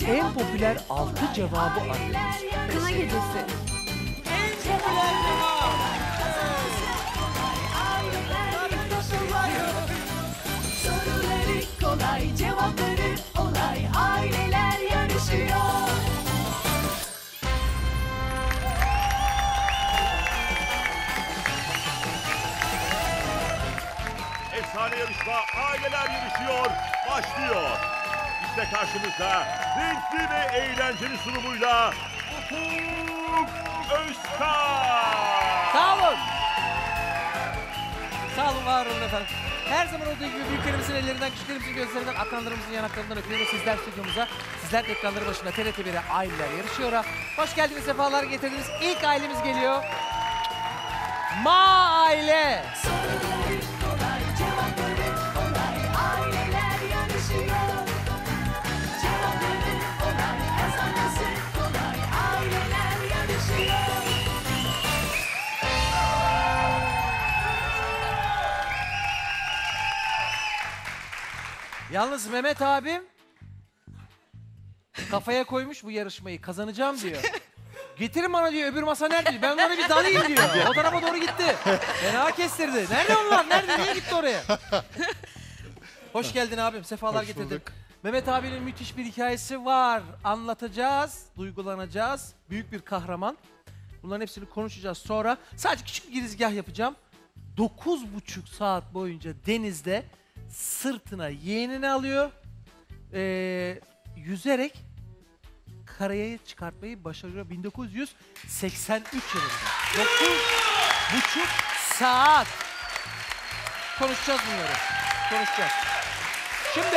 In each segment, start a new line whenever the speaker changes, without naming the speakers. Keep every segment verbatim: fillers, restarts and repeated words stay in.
en popüler altı cevabı arıyoruz.
Kına gecesi.
En popüler cevap.
Soruları kolay, cevapları olay. Aileler yarışıyor.
Efsane yarışma Aileler Yarışıyor başlıyor. İşte karşımızda renkli ve eğlenceli sunumuyla Ufuk Özkan.
Sağ olun. Sağ olun, var olun efendim. Her zaman olduğu gibi büyüklerimizin ellerinden, küçüklerimizin gözlerinden, akranlarımızın yanaklarından öpüyoruz. Sizler stüdyomuza, sizler ekranları başında T R T bir'e Aileler Yarışıyor'a. Hoş geldiniz, sefalar getirdiniz. İlk ailemiz geliyor. Ma Aile.
Soruları kolay, cevapları olay. Aileler yarışıyor. Cevapları olay, kazanması kolay. Aileler yarışıyor.
Yalnız Mehmet abim kafaya koymuş bu yarışmayı, kazanacağım diyor. Getirin bana diyor, öbür masa nerede diyor. Ben onlara bir dalayım diyor. O tarafa doğru gitti. Fena kestirdi. Nerede onlar? Nerede? Niye gitti oraya? Hoş geldin abim. Sefalar
Hoş
getirdin.
bulduk.
Mehmet abinin müthiş bir hikayesi var. Anlatacağız, duygulanacağız. Büyük bir kahraman. Bunların hepsini konuşacağız sonra. Sadece küçük bir girizgah yapacağım. Dokuz buçuk saat boyunca denizde sırtına yeğenini alıyor. Ee, yüzerek karaya çıkartmayı başarıyor bin dokuz yüz seksen üç yılında. Dokuz buçuk saat. Konuşacağız bunları. Konuşacağız. Şimdi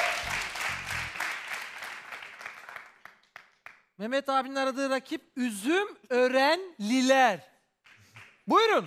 Mehmet abinin aradığı rakip Üzüm Örenliler. Buyurun.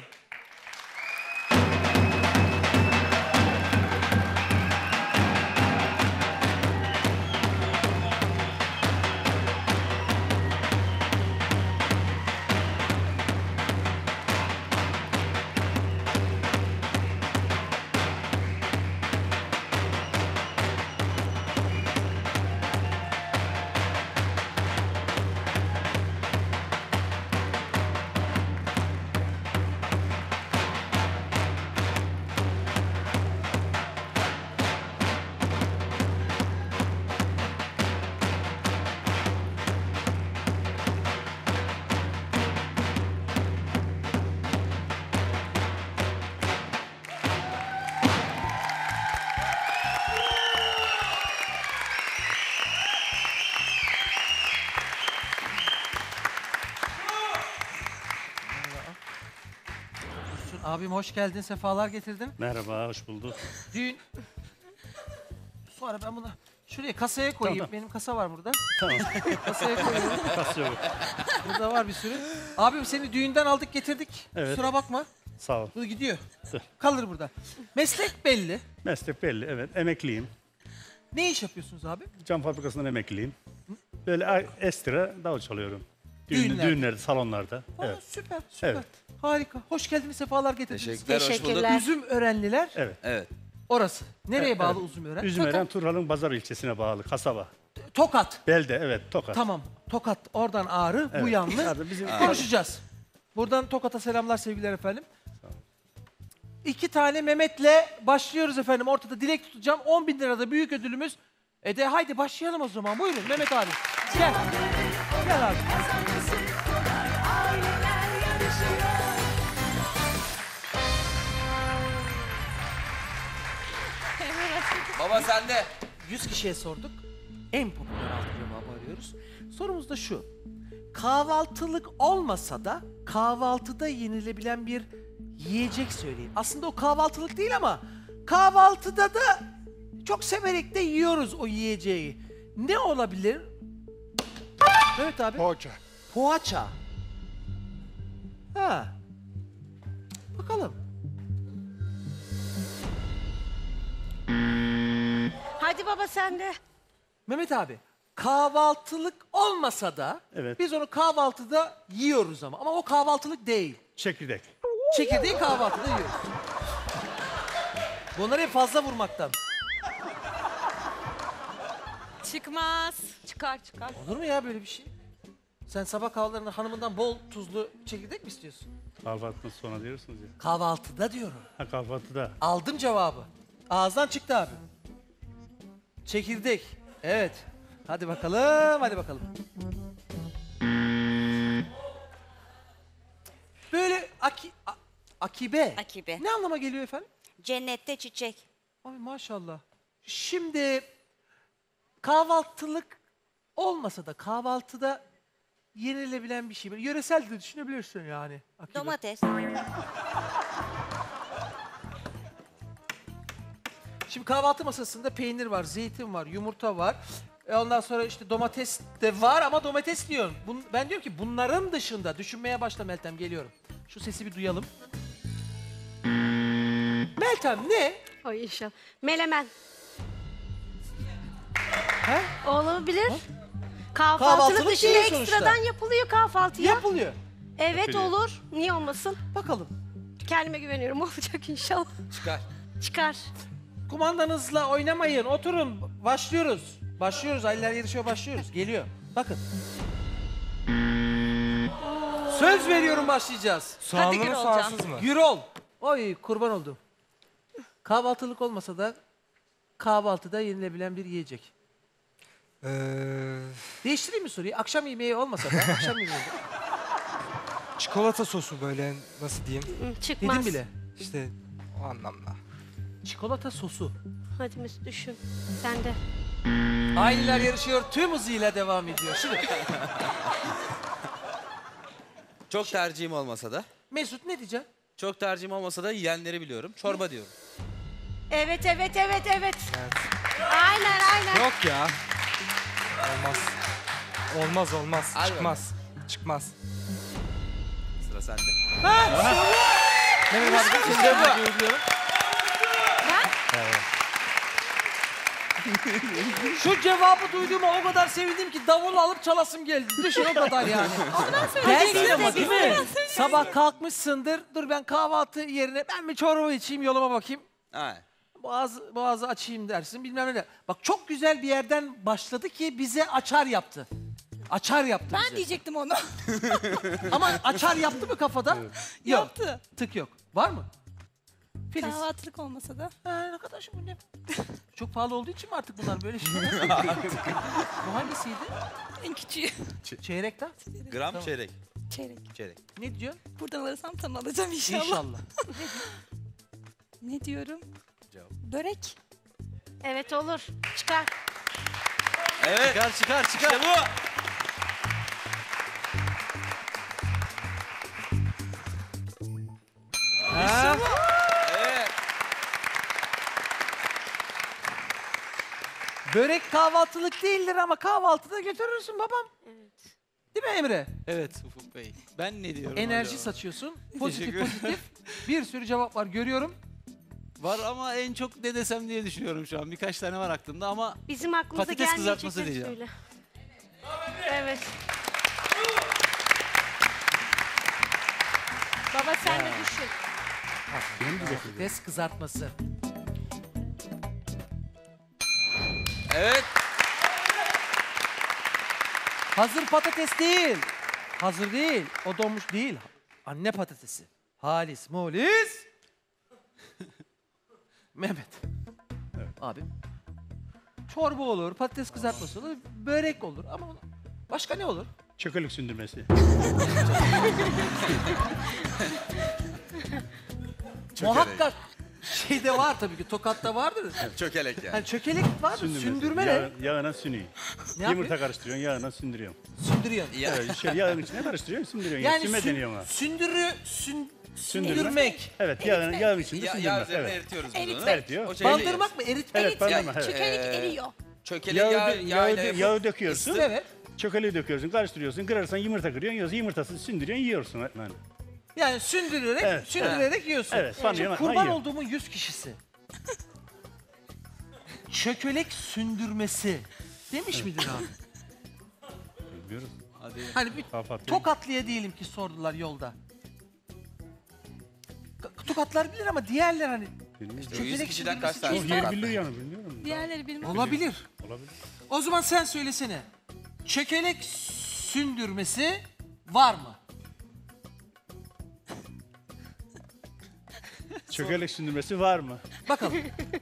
Abim hoş geldin, sefalar getirdin.
Merhaba, hoş bulduk.
Düğün... Sonra ben bunu şuraya kasaya koyayım.
Tamam.
Benim kasa var burada.
Tamam,
Kasaya koyuyorum.
kas yok.
Burada var bir sürü. Abim seni düğünden aldık getirdik.
Evet.
Kusura bakma.
Sağ ol.
Bu gidiyor.
Dur.
Kalır burada. Meslek belli.
Meslek belli, evet. Emekliyim.
Ne iş yapıyorsunuz abi?
Cam fabrikasından emekliyim. Böyle a- ekstra davul çalıyorum. Düğün,
Düğünlerde.
düğünlerde, salonlarda.
Aa,
Evet,
süper, süper.
Evet.
Harika. Hoş geldiniz, sefalar getirdiniz.
Teşekkürler, hoş bulduk.
Üzüm Örenliler.
evet.
Evet.
Orası. Nereye
Evet,
bağlı
evet.
Üzüm Ören?
Üzümeren Turhal'ın Pazar ilçesine bağlı kasaba.
Tokat.
Belde, evet, Tokat.
Tamam. Tokat. Oradan Ağrı, bu
Evet.
yanlı.
Hadi bizim
Konuşacağız. Buradan Tokat'a selamlar, sevgiler efendim. İki tane Mehmet'le başlıyoruz efendim. Ortada dilek tutacağım. on bin lirada büyük ödülümüz. E de haydi başlayalım o zaman. Buyurun Mehmet abi. Gel. Gel abi.
Baba sende.
yüz kişiye sorduk. En popüler altı cevabı arıyoruz. Sorumuz da şu. Kahvaltılık olmasa da kahvaltıda yenilebilen bir yiyecek söyleyin. Aslında o kahvaltılık değil ama kahvaltıda da çok severek de yiyoruz o yiyeceği. Ne olabilir? Evet abi.
Poğaça.
Poğaça. Ha. Bakalım.
Hadi baba sen de.
Mehmet abi, kahvaltılık olmasa da
Evet.
biz onu kahvaltıda yiyoruz ama. Ama o kahvaltılık değil.
çekirdek.
Çekirdeği kahvaltıda yiyoruz. Bunları hep fazla vurmaktan.
Çıkmaz.
Çıkar çıkar.
Olur mu ya böyle bir şey? Sen sabah kahvaltılarında hanımından bol tuzlu çekirdek mi istiyorsun?
Kahvaltıdan sonra diyorsunuz ya.
Kahvaltıda diyorum.
Ha kahvaltıda.
Aldım cevabı. Ağızdan çıktı abi. Çekirdek. Evet. Hadi bakalım, hadi bakalım. Böyle aki, a- akibe.
Akibe.
Ne anlama geliyor efendim?
Cennette çiçek.
Abi maşallah. Şimdi kahvaltılık olmasa da kahvaltıda yenilebilen bir şey. Böyle yöresel de düşünebilirsin yani. Akibe.
Domates.
Şimdi kahvaltı masasında peynir var, zeytin var, yumurta var. E ondan sonra işte domates de var ama domates diyorum. Bun, ben diyorum ki bunların dışında düşünmeye başla Meltem, geliyorum. Şu sesi bir duyalım. Meltem ne?
Ay inşallah. Melemen.
He?
Olabilir.
Kahvaltılık
Kahvaltılık dışında
değil sonuçta.
ekstradan yapılıyor kahvaltıya.
Yapılıyor.
Evet
Yapılıyor.
olur. Niye olmasın?
Bakalım.
Kendime güveniyorum. Olacak inşallah.
Çıkar.
Çıkar.
Kumandanızla oynamayın, oturun. Başlıyoruz. Başlıyoruz, aileler yarışıyor, başlıyoruz. Geliyor. Bakın. Söz veriyorum başlayacağız.
Soğanlı mı soğansız mı?
Gürol. Oy kurban oldum. Kahvaltılık olmasa da kahvaltıda yenilebilen bir yiyecek.
Ee,
Değiştireyim mi soruyu? Akşam yemeği olmasa da akşam yemeği.
çikolata sosu böyle nasıl diyeyim?
Hı, Çıkmaz.
Dedim bile.
İşte o anlamda.
Çikolata sosu.
Hadi Mesut düşün. Sen de.
Aileler yarışıyor, tüm hızıyla devam ediyor. Şimdi
Çok tercihim olmasa da.
Mesut ne diyeceksin?
Çok tercihim olmasa da yiyenleri biliyorum. Çorba diyorum.
Evet evet evet evet. Aynen aynen.
Yok ya. Olmaz. Olmaz olmaz.
Hadi
Çıkmaz. Çıkmaz.
Sıra sende.
Mehmet abi size bu. Şu cevabı duyduğuma o kadar sevindim ki davul alıp çalasım geldi. Düşün o kadar yani. Geldin ama değil mi? Sabah kalkmışsındır. Dur ben kahvaltı yerine ben bir çorba içeyim, yoluma bakayım.
Ha.
Boğaz, boğazı açayım dersin bilmem ne. Bak çok güzel bir yerden başladı ki bize açar yaptı. Açar yaptı
Ben
bize.
diyecektim onu.
Ama açar yaptı mı kafada? Yok.
Yaptı.
Tık yok. Var mı? Filiz.
Kahvaltılık olmasa da.
Ha, arkadaşım bu ne? Çok pahalı olduğu için mi artık bunlar böyle şeyler? Bu hangisiydi?
En küçüğü.
Çeyrekten?
Gram
Tamam.
çeyrek.
Çeyrek.
Çeyrek.
Ne diyorsun?
Buradan alırsam tam alacağım inşallah.
İnşallah.
Ne diyorum?
Cevap.
Börek.
Evet olur. Çıkar.
Evet. Çıkar çıkar çıkar. İşte bu.
Ha?
Evet.
Börek kahvaltılık değildir ama kahvaltıda götürürsün babam.
Evet.
Değil mi Emre?
Evet Ufuk Bey. Ben ne diyorum
Enerji
acaba?
saçıyorsun. Pozitif
Teşekkür
pozitif. Bir sürü cevap var görüyorum.
Var ama en çok ne desem diye düşünüyorum şu an. Birkaç tane var aklımda ama
Bizim aklımıza
Patates
gelmeyecek.
kızartması diyeceğim.
söyle. Evet.
Baba sen de düşün.
Benim diyecektim.
Patates kızartması.
Evet.
Hazır patates değil. Hazır değil. O donmuş değil. Anne patatesi. Halis, molis. Mehmet. Abim. Çorba olur, patates kızartması olur, börek olur ama başka ne olur?
Çökelek sündürmesi.
Muhakkak şeyde var tabii ki, Tokat'ta vardır.
Çökelek yani.
Yani çökelek vardır,
Sündürmesi.
sündürme ne?
Yağ, yağına sünüyor.
Ne
Yumurta
yapıyor?
karıştırıyorsun, yağına sündürüyorsun.
Sündürüyorsun.
Ya.
Evet, şey, yağın içine karıştırıyorsun, sündürüyorsun.
Yani
Sümme
sün-
deniyor ona.
sündürü, sün,
Sündürme.
sündürmek.
Evet, yağın, yağın içinde
Ya,
sündürmek.
yağ üzerine
Evet.
eritiyoruz biz onu.
Eritmek.
Eritiyor.
O şeyi
Bandırmak mı? Eritmek.
Evet, bandırma, evet.
Çökelik
Ee,
eriyor.
Çökelek
Yağı,
yağ,
yağı,
yağ,
yağı,
ile
yağı döküyorsun.
Evet.
Çökeleği döküyorsun, karıştırıyorsun. Kırarsan yumurta kırıyorsun, yiyorsun. Yumurtasını sündürüyorsun, yiyorsun. Yani.
Yani sündürerek,
Evet.
sündürerek yiyorsun.
Evet,
Şimdi
banyo-
kurban
banyo.
olduğumun yüz kişisi. Çökelek sündürmesi demiş midir abi?
Bilmiyoruz.
hadi.
Hani bir
Kahvaltı.
Tokatlı'ya diyelim ki sordular yolda. K- Tokatlar bilir ama diğerler hani
Bilmiyoruz.
yüz
çökelek
kişiden kaç
sündürmesi
tane
Çok
çok-
yer bilir yani, bilmiyorum.
Diğerleri bilmem.
Olabilir.
Olabilir.
O zaman sen söylesene. Çökelek sündürmesi var mı?
Çökelek sündürmesi var mı?
Bakalım.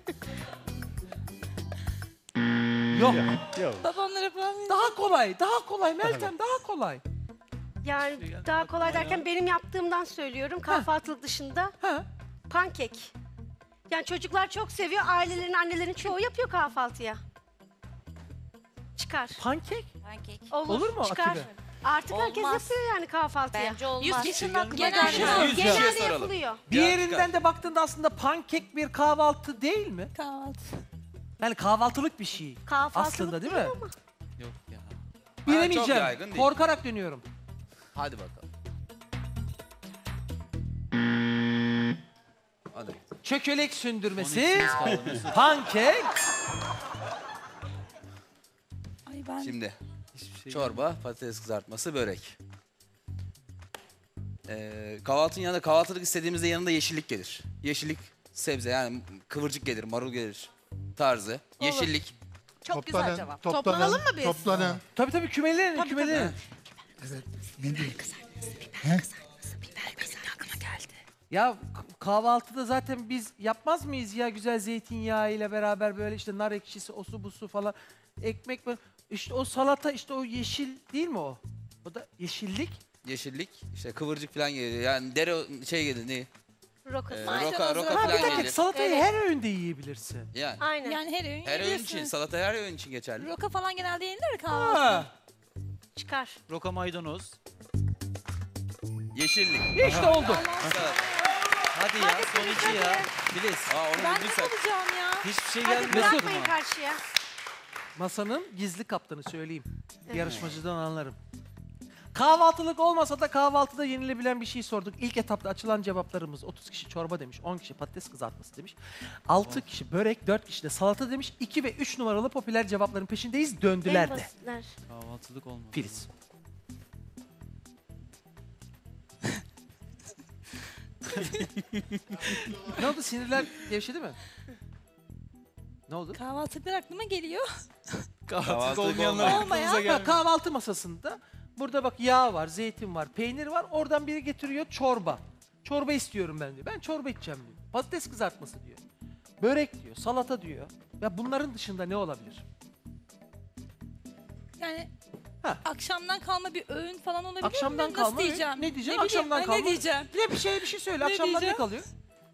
Yok.
Yok.
Babamlara falan
Daha kolay, daha kolay Meltem, daha kolay.
Yani daha kolay derken benim yaptığımdan söylüyorum kahvaltılık dışında.
Ha?
Pankek. Yani çocuklar çok seviyor. Ailelerin, annelerin çoğu yapıyor kahvaltıya. Çıkar.
Pankek?
Pankek.
Olur,
Olur mu
çıkar.
Akibe?
Artık herkes
Olmaz.
yapıyor yani kahvaltıya.
Bence olmaz.
yüz kişinin aklına
Genelde,
gelmiyor.
Yüz kişiye
genelde
soralım.
yapılıyor.
Bir
Ya,
yerinden
çıkar.
de baktığında aslında pankek bir kahvaltı değil mi?
Kahvaltı.
Yani kahvaltılık bir şey.
Kahvaltılık
Aslında değil
değil
mi?
ama.
Yok ya.
Bilemeyeceğim.
yaygın değil.
Korkarak dönüyorum.
Hadi bakalım. Hadi.
Çökelek sündürmesi,
on ikimiz kaldı Mesut.
pankek.
Ay ben
Şimdi
Hiçbir şey
çorba, patates kızartması, börek. Ee, kahvaltının yanında kahvaltılık istediğimizde yanında yeşillik gelir. Yeşillik sebze yani kıvırcık gelir, marul gelir tarzı. Yeşillik.
Çok güzel cevap.
Toplanalım mı biz?
Toplanın.
Tabii tabii kümelerin, kümelerin.
Ne diyor?
Ya k- kahvaltıda zaten biz yapmaz mıyız ya güzel zeytinyağı ile beraber böyle işte nar ekşisi, osu busu falan. Ekmek böyle. İşte o salata işte o yeşil değil mi o? O da yeşillik.
Yeşillik, işte kıvırcık falan gelir. Yani dere şey gelir ne?
Roka.
Ee,
Maydanoz
roka, roka
var.
Ha bir
falan
dakika
gelir.
salatayı
Evet.
her öğünde yiyebilirsin.
Yani
Aynen.
yani her öğün
her öğün
yiyebilirsin.
için, salata her öğün için geçerli.
Roka falan genelde yenilir kahvaltıda.
Ha.
Çıkar.
Roka maydanoz.
Yeşillik.
İşte oldu.
Salata.
Hadi ya son iki ya. Filiz.
Aa onu
Ben ne
bulduysak.
bulacağım ya?
Hiçbir şey
Hadi
gelmedi
bırakmayın
aklıma.
karşıya.
Masanın gizli kaptanı söyleyeyim. Yarışmacıdan anlarım. Kahvaltılık olmasa da kahvaltıda yenilebilen bir şey sorduk. İlk etapta açılan cevaplarımız otuz kişi çorba demiş, on kişi patates kızartması demiş. altı kişi börek, dört kişi de salata demiş. iki ve üç numaralı popüler cevapların peşindeyiz. Döndüler
En
de.
basitler.
Kahvaltılık olmaz.
Filiz. Ne oldu? Sinirler gevşedi mi? Ne oldu?
Kahvaltılar aklıma geliyor.
Kahvaltılık
Kahvaltılık
olmayanlar
olmayan.
aklımıza
Olmayan.
gelmiyor.
Bak kahvaltı masasında burada bak yağ var, zeytin var, peynir var. Oradan biri getiriyor çorba. Çorba istiyorum ben diyor. Ben çorba içeceğim diyor. Patates kızartması diyor. Börek diyor, salata diyor. Ya bunların dışında ne olabilir?
Yani
Ha.
akşamdan kalma bir öğün falan olabilir
Akşamdan
mi?
kalma
Nasıl
öğün.
diyeceğim?
Ne diyeceğim?
bileyim,
Akşamdan
ay,
kalma.
Ne diyeceğim?
Bir, bir şey bir şey söyle.
Ne
Akşamdan ne
diyeceğim?
kalıyor?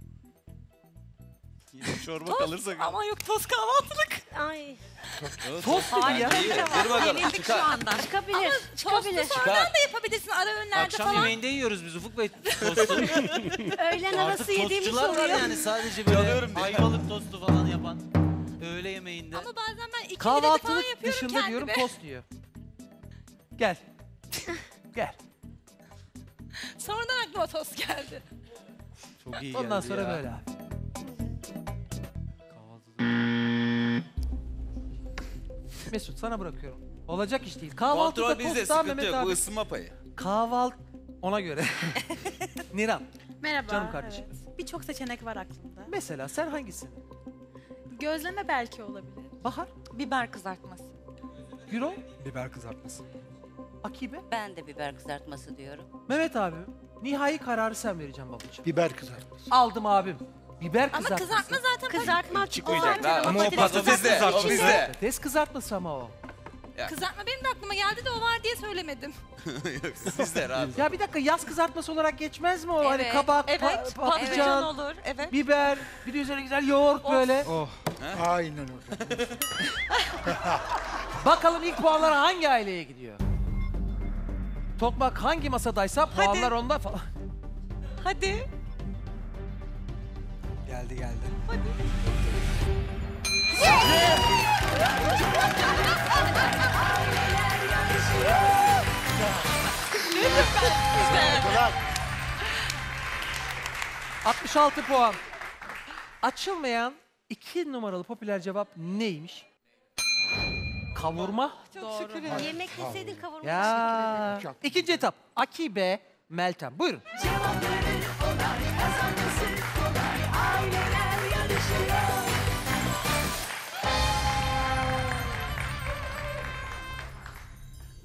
Yine çorba
Tost.
kalırsa
Ama yok tost kahvaltılık.
Ay.
Tost dedi ya.
Dur bakalım çıkar.
Çıkabilir. Çıkabilir.
Tostu sonradan da yapabilirsin ara öğünlerde
akşam
falan.
yemeğinde yiyoruz biz Ufuk Bey tostu.
Öğlen arası
Artık
yediğimiz
tostçular var
oluyor.
yani sadece
Yanıyorum
böyle
diye.
ayvalık tostu falan yapan. Öğle yemeğinde.
Ama bazen ben iki falan
Kahvaltılık
yapıyorum
dışında
kendime.
diyorum tost diyor. Gel. Gel.
Sonradan aklıma tost geldi.
Çok iyi
Ondan
geldi
sonra
ya.
böyle abi.
Kahvaltıda.
Mesut sana bırakıyorum. Olacak iş değil. Kahvaltıda
Kontrol bizde,
tost daha
sıkıntı
Mehmet
yok.
abi.
Bu ısınma payı.
Kahvaltı ona göre. Niran
Merhaba.
canım kardeşim.
Evet. Birçok seçenek var aklımda.
Mesela sen hangisin?
Gözleme belki olabilir.
Bahar,
Biber kızartması.
Gürol,
Biber kızartması.
Akibe,
Ben de biber kızartması diyorum.
Mehmet abi. Nihai kararı sen vereceğim babacığım.
Biber kızartması.
Aldım abim. Biber
Ama
kızartması.
kızartma zaten
Kızartma
Çıkmayacak lan.
Ama o
O
patates
bizde. O
kızartması.
bizde.
Patates kızartması ama o.
Kızartma benim de aklıma geldi de o var diye söylemedim.
Bizde rahat.
Ya bir dakika yaz kızartması olarak geçmez mi o? Hani
Evet,
kabak,
evet,
pa-
patlıcan
patlıcan,
olur. Evet.
biber, bir de üzerine güzel yoğurt böyle.
Oh.
Aynen öyle.
Bakalım ilk puanlar hangi aileye gidiyor? Tokmak hangi masadaysa puanlar onda falan.
Hadi.
Geldi geldi.
altmış altı puan. Açılmayan iki numaralı popüler cevap neymiş? Kavurma.
Çok şükür ederim.
Yemek deseydin kavurma.
Ya. İkinci etap. Akibe, Meltem. Buyurun.
Cevapları kolay, kazanması kolay. Aileler yarışıyor.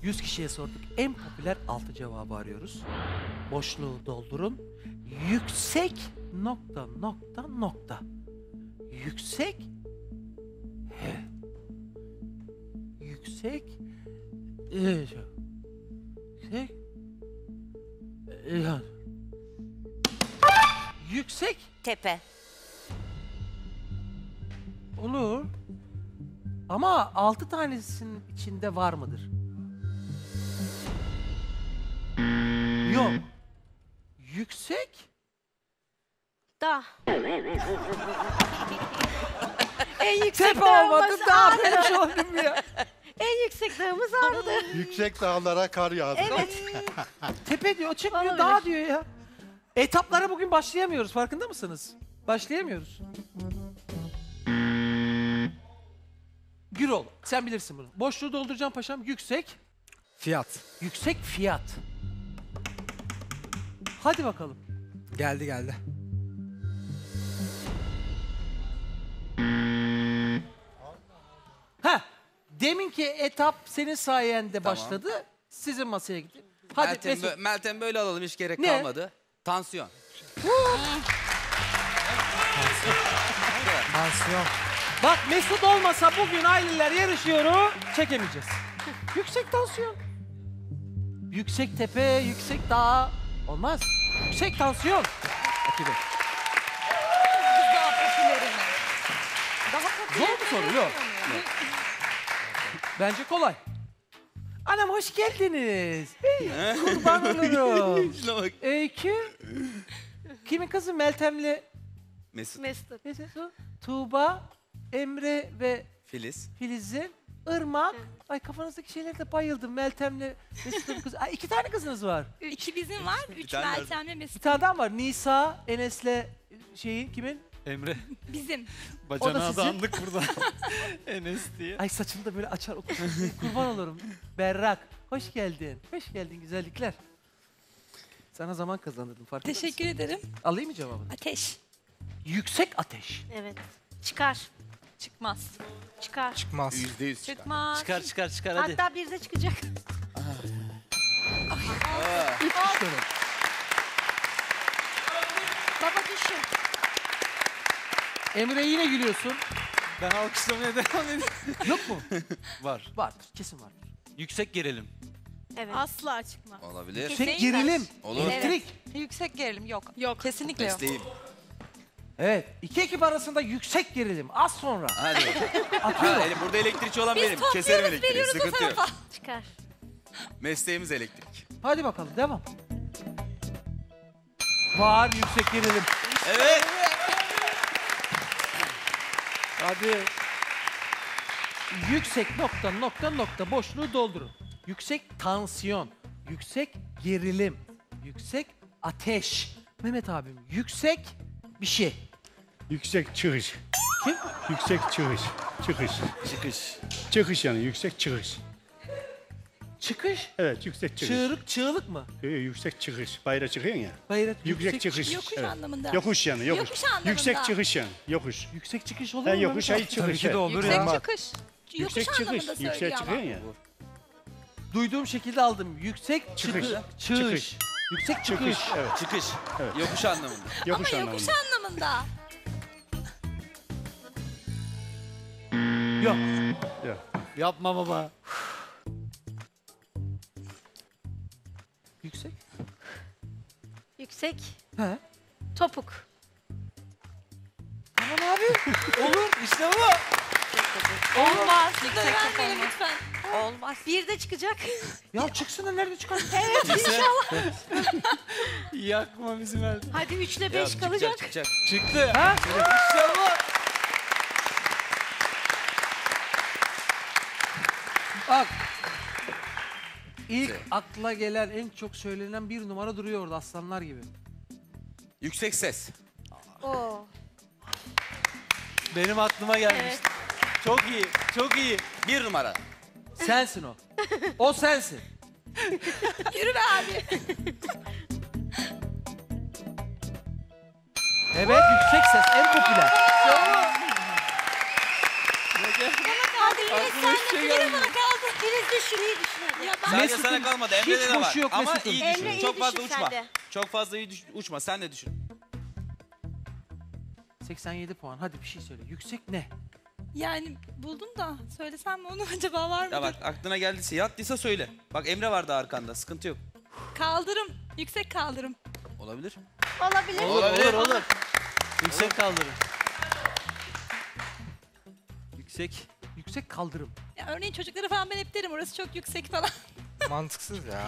yüz kişiye sorduk. En popüler altı cevabı arıyoruz. Boşluğu doldurun. Yüksek nokta nokta nokta. Yüksek he. Yüksek e, yüksek e, yani. Yüksek
Tepe.
olur. Ama altı tanesinin içinde var mıdır? Yok. Yüksek
Dağ. En yüksek
tepe
dağımız
olmadı. Daha
Ağrı.
böyle bir şey oldu mu ya?
En yüksek dağımız Ağrı.
Yüksek dağlara kar yağdı.
Evet.
Tepe diyor, çıkmıyor,
Olabilir.
dağ diyor ya. Etaplara bugün başlayamıyoruz, farkında mısınız? Başlayamıyoruz. Gürol, sen bilirsin bunu. Boşluğu dolduracağım paşam. Yüksek,
Fiyat.
yüksek fiyat. Hadi bakalım.
Geldi geldi.
Heh, deminki etap senin sayende
Tamam.
başladı. Sizin masaya gitti. Hadi
Meltem,
Mesut.
bö- Meltem böyle alalım, hiç gerek
Ne?
kalmadı. Tansiyon.
Tansiyon.
Bak Mesut olmasa bugün aileler yarışıyor, çekemeyeceğiz. Yüksek tansiyon. Yüksek tepe, yüksek dağ. Olmaz. Yüksek tansiyon. Ekibi.
Daha popülerini. Daha
Zor mu soru? Yok. Bence kolay. Anam hoş geldiniz. Hey, kurban olurum.
Şuna bak.
Öykü. Kimin kızı? Meltem'le
Mesut.
Mesut.
Mesut, Tuğba, Emre ve
Filiz.
Filiz'in, Irmak. Ay kafanızdaki şeylere de bayıldım. Meltem'le Mesut'un kızı. Ay iki tane kızınız var.
İki bizim var. Üç
tane var.
Meltem'le
Bir
Mesut.
tane daha var. Nisa, Enes'le şeyin kimin?
Emre.
Bizim.
Bacanağı
sizin.
da andık burada. Enes diye.
Ay saçını da böyle açar okur. Kurban olurum. Berrak. Hoş geldin. Hoş geldin güzellikler. Sana zaman kazandırdım farkında mısın?
Teşekkür ederim.
Alayım mı cevabını?
Ateş.
Yüksek ateş.
Evet. Çıkar.
Çıkmaz.
Çıkar.
Çıkmaz.
Yüzde yüz çıkar.
Çıkmaz.
Çıkar çıkar çıkar hadi.
Hatta bir de çıkacak.
İlk üç dönem.
Baba düşün.
Emre yine gülüyorsun.
Ben alkışlamaya devam edeyim.
Yok mu?
Var.
Vardır. Kesin vardır.
Yüksek gerilim.
Evet.
Asla çıkmaz.
Olabilir.
Yüksek gerilim.
Olur.
Elektrik.
Yüksek gerilim yok.
Yok.
Kesinlikle yok.
Mesleğim.
Evet. İki ekip arasında yüksek gerilim. Az sonra.
Hadi.
Atıyorum.
Ha, ele- burada elektrikçi olan
Biz
benim. Keserim
topluyoruz,
elektriği.
veriyoruz o
Sıkıntı yok.
tarafa.
Çıkar.
Mesleğimiz elektrik.
Hadi bakalım devam. Var yüksek gerilim.
Evet.
Hadi. Yüksek nokta nokta nokta boşluğu doldurun. Yüksek tansiyon, yüksek gerilim, yüksek ateş. Mehmet abim yüksek bir şey.
Yüksek çıkış.
Kim?
Yüksek çıkış. Çıkış.
Çıkış.
Çıkış yani yüksek çıkış.
Çıkış.
Evet yüksek çıkış.
Çığırık, çığlık mı?
Ee, yüksek çıkış. Bayrağa çıkıyorsun ya.
Bayrak,
Yüksek, çıkış.
Yokuş
evet.
anlamında.
Yokuş yani yokuş.
Yokuş anlamında.
Yüksek çıkış yani yokuş.
Yüksek çıkış olur
Ha,
mu?
yokuş
Mehmet
ay
abi?
çıkış. evet.
Yüksek çıkış.
Yokuş
Yüksek çıkış.
anlamında
Yüksek
söylüyor ama.
çıkıyorsun ya.
Duyduğum şekilde aldım. Yüksek
Çıkış.
çıkış.
Çıkış.
Yüksek çıkış.
Çıkış. Evet.
Çıkış.
Evet.
Yokuş anlamında.
Yokuş
Ama
anlamında.
yokuş anlamında.
Yok.
Ya.
Yapma baba.
Yüksek.
Yüksek.
He.
Topuk.
Tamam abi.
Olur işte bu.
Olmaz.
Dur
Yüksek çok
vermeyelim
olmaz.
lütfen.
Olmaz.
Bir de çıkacak.
Ya çıksın da nerede çıkar?
Yakma bizim elde.
Hadi üçle
Ya,
beş
çıkacak,
kalacak.
çıkacak.
Çıktı.
Ha?
İşte bu.
Bak. İlk
Evet.
akla gelen en çok söylenen bir numara duruyor orada aslanlar gibi.
Yüksek ses.
Oo.
Benim aklıma gelmişti.
Evet.
Çok iyi. Çok iyi.
Bir numara.
Sensin o. O sensin.
Yürü be abi.
Evet yüksek ses en popüler.
Hadi Filiz sen
hiçbir şey
de Filiz
gelmiyor.
bana kaldı. Filiz düşün iyi düşün hadi.
Ya ben
Sadece
Mesut'un
sana kalmadı.
hiç
Emre'de de var.
boşu yok
Ama
Mesut'un.
iyi
Emre
düşün.
iyi
Çok fazla
düşün
uçma.
sen de.
Çok fazla iyi düş- uçma. Sen de düşün.
seksen yedi puan. Hadi bir şey söyle. Yüksek ne?
yani buldum da söylesem mi onu acaba var mı?
Ya bak aklına geldiyse yattıysa söyle. Bak Emre vardı arkanda. Sıkıntı yok.
Kaldırım. Yüksek kaldırım.
Olabilir.
Olabilir.
Olur olur olur. Yüksek kaldırın. Yüksek.
Yüksek kaldırım.
Ya örneğin çocuklara falan ben hep derim orası çok yüksek falan.
Mantıksız ya.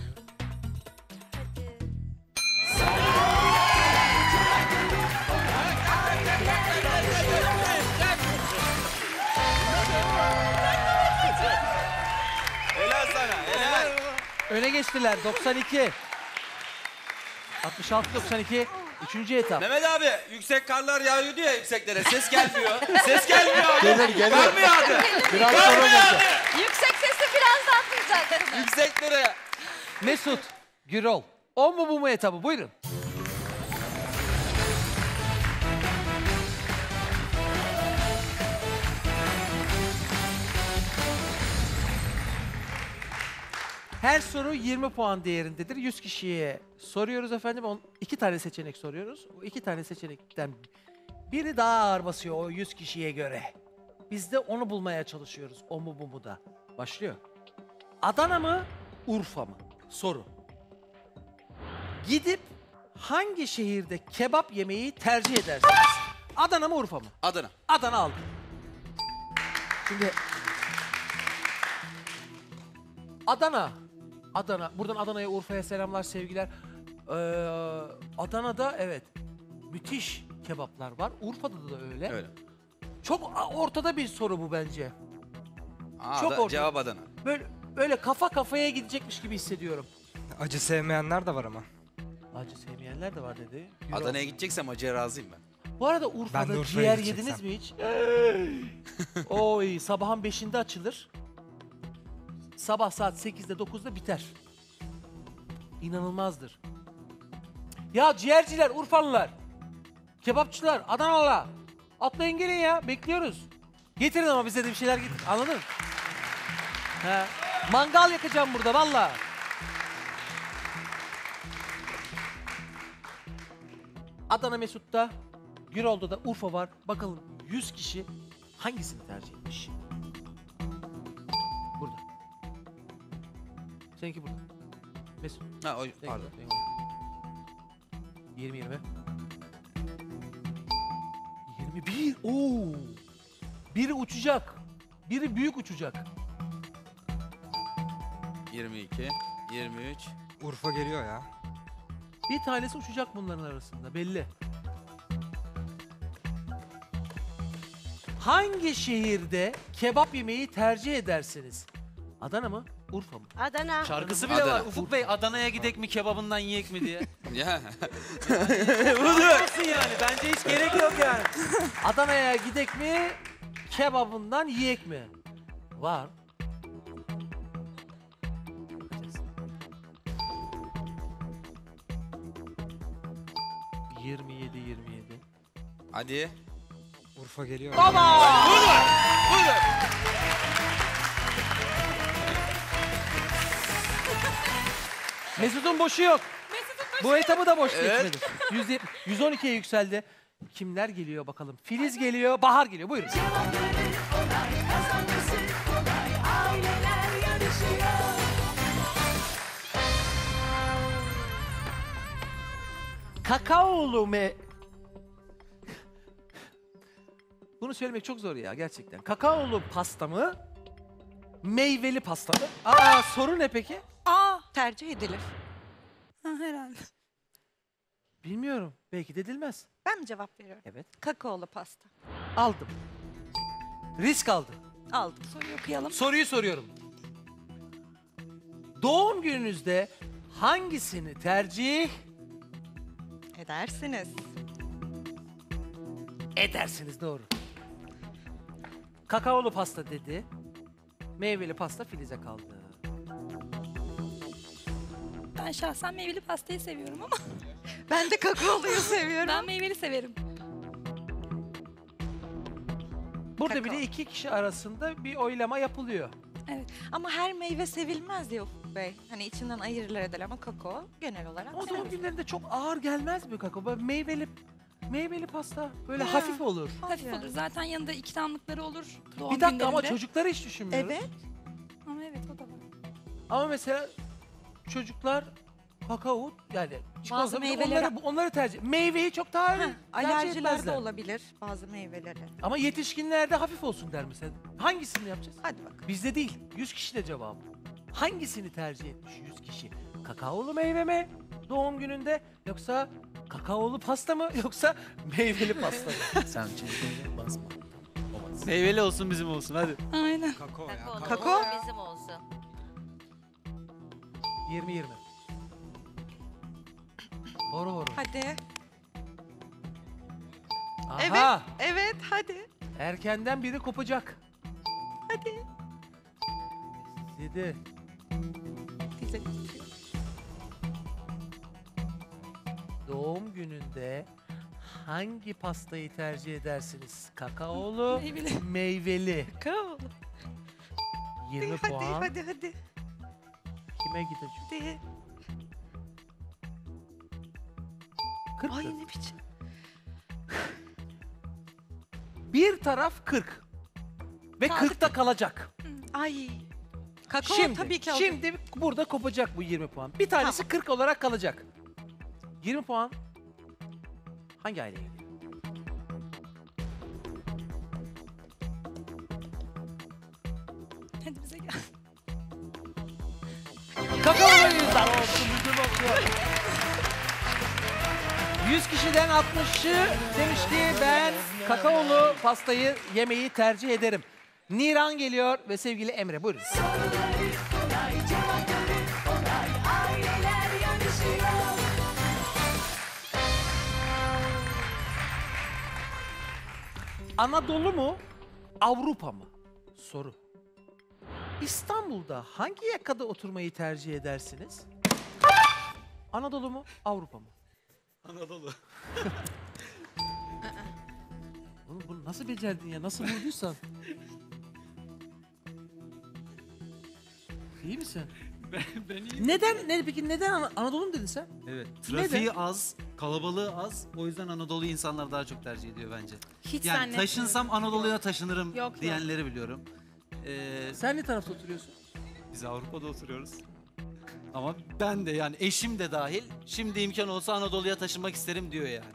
Helal sana. Helal.
Öne geçtiler. doksan iki. altmış altı doksan iki. Üçüncü etap.
Mehmet abi yüksek karlar yağıyor diye yükseklere. Ses gelmiyor. Ses gelmiyor abi.
Gelir gelir.
Kar mı yağdı?
Biraz
Kar
sonra
mı
gelecek.
yağdı?
Yüksek sesle biraz daha atlayacaksın.
Yükseklere.
Mesut, Gürol. O mu bu mu etabı? Buyurun. Her soru yirmi puan değerindedir. yüz kişiye soruyoruz efendim. On, iki tane seçenek soruyoruz. O iki tane seçenekten biri daha ağır basıyor o yüz kişiye göre. Biz de onu bulmaya çalışıyoruz. O mu bu mu da. Başlıyor. Adana mı, Urfa mı? Soru. Gidip hangi şehirde kebap yemeği tercih edersiniz? Adana mı, Urfa mı?
Adana.
Adana aldım. Şimdi Adana. Adana. Buradan Adana'ya, Urfa'ya selamlar, sevgiler. Ee, Adana'da evet müthiş kebaplar var. Urfa'da da öyle.
Öyle.
Çok ortada bir soru bu bence.
Aa,
Çok
da-
ortada.
cevap Adana.
Böyle böyle kafa kafaya gidecekmiş gibi hissediyorum.
Acı sevmeyenler de var ama.
Acı sevmeyenler de var dedi. Yürü
Adana'ya
olsun.
gideceksem acıya razıyım ben.
Bu arada
Ben de
Urfa'da
Urfa'ya
ciğer
gideceksem.
yediniz mi hiç? Oy sabahın beşinde açılır. Sabah saat sekizde dokuzda biter. İnanılmazdır. Ya ciğerciler, Urfalılar, kebapçılar, Adanalılar. Atlayın gelin ya, bekliyoruz. Getirin ama bize de bir şeyler getirin, anladın mı? He. Mangal yakacağım burada valla. Adana Mesut'ta, Gürol'da da Urfa var. Bakalım yüz kişi hangisini tercih etmiş? Burada. Seninki burada. Mesut.
Ha, o,
seninki
pardon.
burada. yirmi yirmi. yirmi bir. Oo. Biri uçacak. Biri büyük uçacak.
yirmi iki, yirmi üç.
Urfa geliyor ya.
Bir tanesi uçacak bunların arasında belli. Hangi şehirde kebap yemeği tercih edersiniz? Adana mı? Urfa mı?
Adana.
Şarkısı bile
Adana.
var. Ufuk Bey Adana'ya gidek mi kebabından yiyek mi diye.
Ya.
Olsun yani. Bence hiç gerek yok yani.
Adana'ya gidek mi? Kebabından yiyek mi? Var. Bakacağız. yirmi yedi yirmi yedi.
Hadi.
Urfa geliyor.
Mesut'un boşu yok. Bu etabı da boş
Evet.
geçmedi. yüz yetmiş yüz on ikiye yükseldi. Kimler geliyor bakalım? Filiz geliyor, Bahar geliyor. Buyurun. Kakaolu me... Bunu söylemek çok zor ya gerçekten. Kakaolu pasta mı? Meyveli pasta mı? Aa soru ne peki?
Aa.
Tercih edilir.
Ha, herhalde.
Bilmiyorum. Belki de edilmez.
Ben mi cevap veriyorum?
Evet.
Kakaolu pasta.
Aldım. Risk aldım.
Aldım.
Soruyu okuyalım.
Soruyu soruyorum. Doğum gününüzde hangisini tercih
Edersiniz.
edersiniz? Doğru. Kakaolu pasta dedi. Meyveli pasta Filiz'e kaldı.
Ben şahsen meyveli pastayı seviyorum ama
Ben de kakaoluyu seviyorum.
ben meyveli severim.
Bu Burada
Kakao.
bile iki kişi arasında bir oylama yapılıyor.
Evet. Ama her meyve sevilmez ya Ufuk Bey. Hani içinden ayırırlar eder ama kakao genel olarak
Ama doğum
sevilir.
günlerinde çok ağır gelmez mi kakao? Böyle meyveli meyveli pasta böyle
Ha.
hafif olur.
Hafif olur. Zaten yanında ikramlıkları olur. Doğum
Bir dakika ama
günlerinde.
çocukları hiç düşünmüyoruz.
Evet.
Ama evet o da var.
Ama mesela çocuklar kakao yani çikolata bile
meyveleri-
onları, onları tercih. Meyveyi çok daha
Heh,
tercih
alerjiler de
etmezler.
olabilir bazı meyveleri.
Ama yetişkinlerde hafif olsun der mesela. Hangisini yapacağız?
Hadi bakalım.
Bizde değil. yüz kişi de cevabı. Hangisini tercih etmiş yüz kişi? Kakaolu meyve mi doğum gününde yoksa kakaolu pasta mı yoksa meyveli pasta mı?
Sen çeneyi basma. Meyveli olsun bizim olsun hadi.
Aynen.
Kakao ya.
Kakao.
Kakao bizim olsun.
yirmi yirmi. Doğru doğru.
Hadi.
Aha!
Evet hadi.
Erkenden biri kopacak.
Hadi.
Yedi.
Bize
Doğum gününde hangi pastayı tercih edersiniz? Kakaolu,
Meyveli.
meyveli.
kakao.
yirmi
Hadi
puan.
hadi hadi.
Kime gidecek?
Hadi.
kırk.
Ay ne biçim.
Bir taraf kırk. Ve
Kaldık.
kırkta kalacak.
Ay. Kakao
Şimdi,
tabii ki alacağım.
şimdi burada kopacak bu yirmi puan. Bir tanesi
Tamam.
kırk olarak kalacak. yirmi puan hangi aileye gidiyor?
Hadi bize gel.
Kakaolu yüzler olsun bizim olsun. yüz kişiden altmışı demiş ki ben kakaolu pastayı yemeyi tercih ederim. Niran geliyor ve sevgili Emre buyurun.
Kolay cevapları kolay. Aileler yarışıyor.
Anadolu mu, Avrupa mı? Soru. İstanbul'da hangi yakada oturmayı tercih edersiniz? Anadolu mu, Avrupa mı?
Anadolu.
Oğlum bunu nasıl becerdin ya? Nasıl vurduysan? İyi misin?
Ben, ben iyiyim.
Neden? Ne, peki neden Ana- Anadolu mu dedin sen?
Evet.
Neden?
Trafiği az, kalabalığı az. O yüzden Anadolu insanlar daha çok tercih ediyor bence.
Hiç
Yani
zannetmiyorum.
taşınsam Anadolu'ya taşınırım
Yok, yok.
diyenleri biliyorum. Ee,
Sen ne tarafta oturuyorsun?
biz Avrupa'da oturuyoruz. Ama ben de yani eşim de dahil şimdi imkan olsa Anadolu'ya taşınmak isterim diyor yani.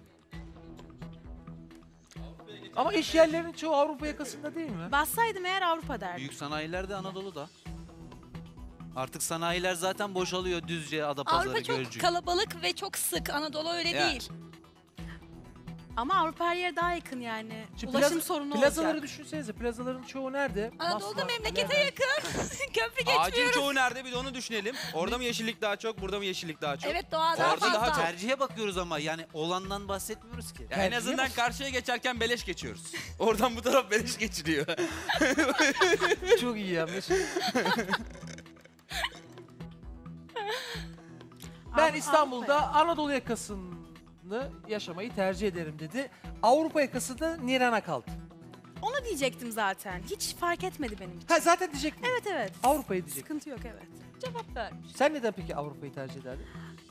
Ama iş yerlerinin çoğu Avrupa yakasında değil mi?
Bassaydım eğer Avrupa derdim.
Büyük sanayiler de Anadolu'da. Artık sanayiler zaten boşalıyor Düzce, Adapazarı,
Avrupa çok
Gölcük.
kalabalık ve çok sık. Anadolu öyle
Ya.
değil.
Ama Avrupa her yere daha yakın yani.
Şimdi
Ulaşım
plaza-
sorunu
Plazaları
olacak.
düşünsenize. Plazaların çoğu nerede?
Anadolu'da
Maslak,
memlekete
Levent.
yakın. Köprü
Ağacın
geçmiyoruz.
çoğu nerede bir de onu düşünelim. Orada mı yeşillik daha çok, burada mı yeşillik daha çok?
Evet doğa daha
Orada daha
fazla.
çok.
Tercihe bakıyoruz ama yani olandan bahsetmiyoruz ki.
Ya en
Tercihe
azından
bak.
karşıya geçerken beleş geçiyoruz. Oradan bu taraf beleş geçiliyor.
Çok iyi yapmış. Ben
Avrupa-
İstanbul'da Anadolu yakasını yaşamayı tercih ederim dedi. Avrupa yakası da Niran'a kaldı.
Onu diyecektim zaten. Hiç fark etmedi benim için.
Ha zaten diyecektim.
Evet evet.
Avrupa'yı diyecek.
Sıkıntı yok evet.
Cevap vermiş.
Sen neden peki Avrupa'yı tercih ederdin?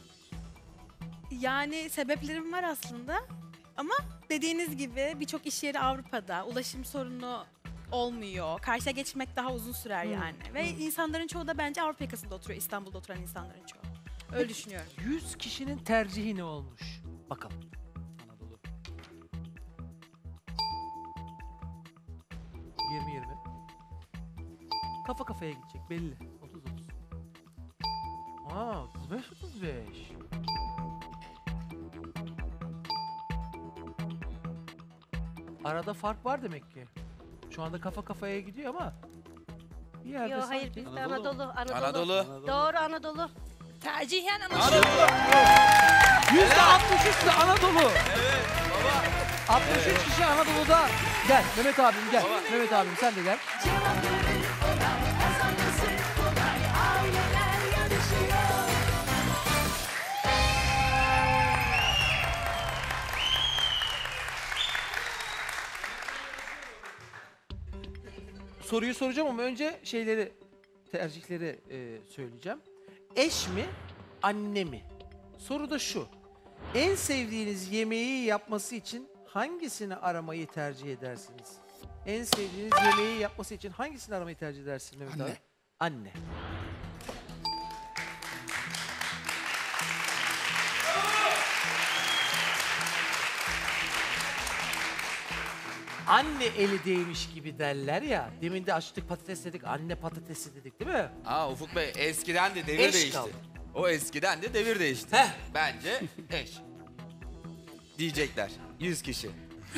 Yani sebeplerim var aslında. Ama dediğiniz gibi birçok iş yeri Avrupa'da. Ulaşım sorunu olmuyor. Karşıya geçmek daha uzun sürer
Hmm,
yani. Ve insanların çoğu da bence Avrupa yakasında oturuyor. İstanbul'da oturan insanların çoğu. Öyle düşünüyorum.
yüz kişinin tercihi ne olmuş? Bakalım.
Anadolu.
yirmi yirmi. Kafa kafaya gidecek belli. otuz otuz. Aa otuz beş otuz beş. Arada fark var demek ki. Şu anda kafa kafaya gidiyor ama bir yerde
Yok hayır
sanki-
bizde
Anadolu.
Anadolu. Anadolu.
Anadolu.
Doğru Anadolu.
Tercihen Anadolu.
Anadolu.
yüzde altmış üç de Anadolu.
Evet baba.
altmış üç kişi Anadolu'da. Gel Mehmet abim gel. Mehmet abim sen de gel.
Cevapları kolay. Kazanması kolay. Aileler yarışıyor.
soruyu soracağım ama önce şeyleri, tercihleri e, söyleyeceğim. Eş mi, anne mi? Soru da şu. En sevdiğiniz yemeği yapması için hangisini aramayı tercih edersiniz? En sevdiğiniz yemeği yapması için hangisini aramayı tercih edersiniz Mehmet
Anne.
abi? Anne. Anne eli değmiş gibi derler ya. Demin de açtık patates dedik, anne patatesi dedik değil mi?
Aa Ufuk Bey eskiden de devir
Eş
değişti.
kaldı.
O eskiden de devir değişti.
Heh.
Bence eş. Diyecekler. Yüz kişi.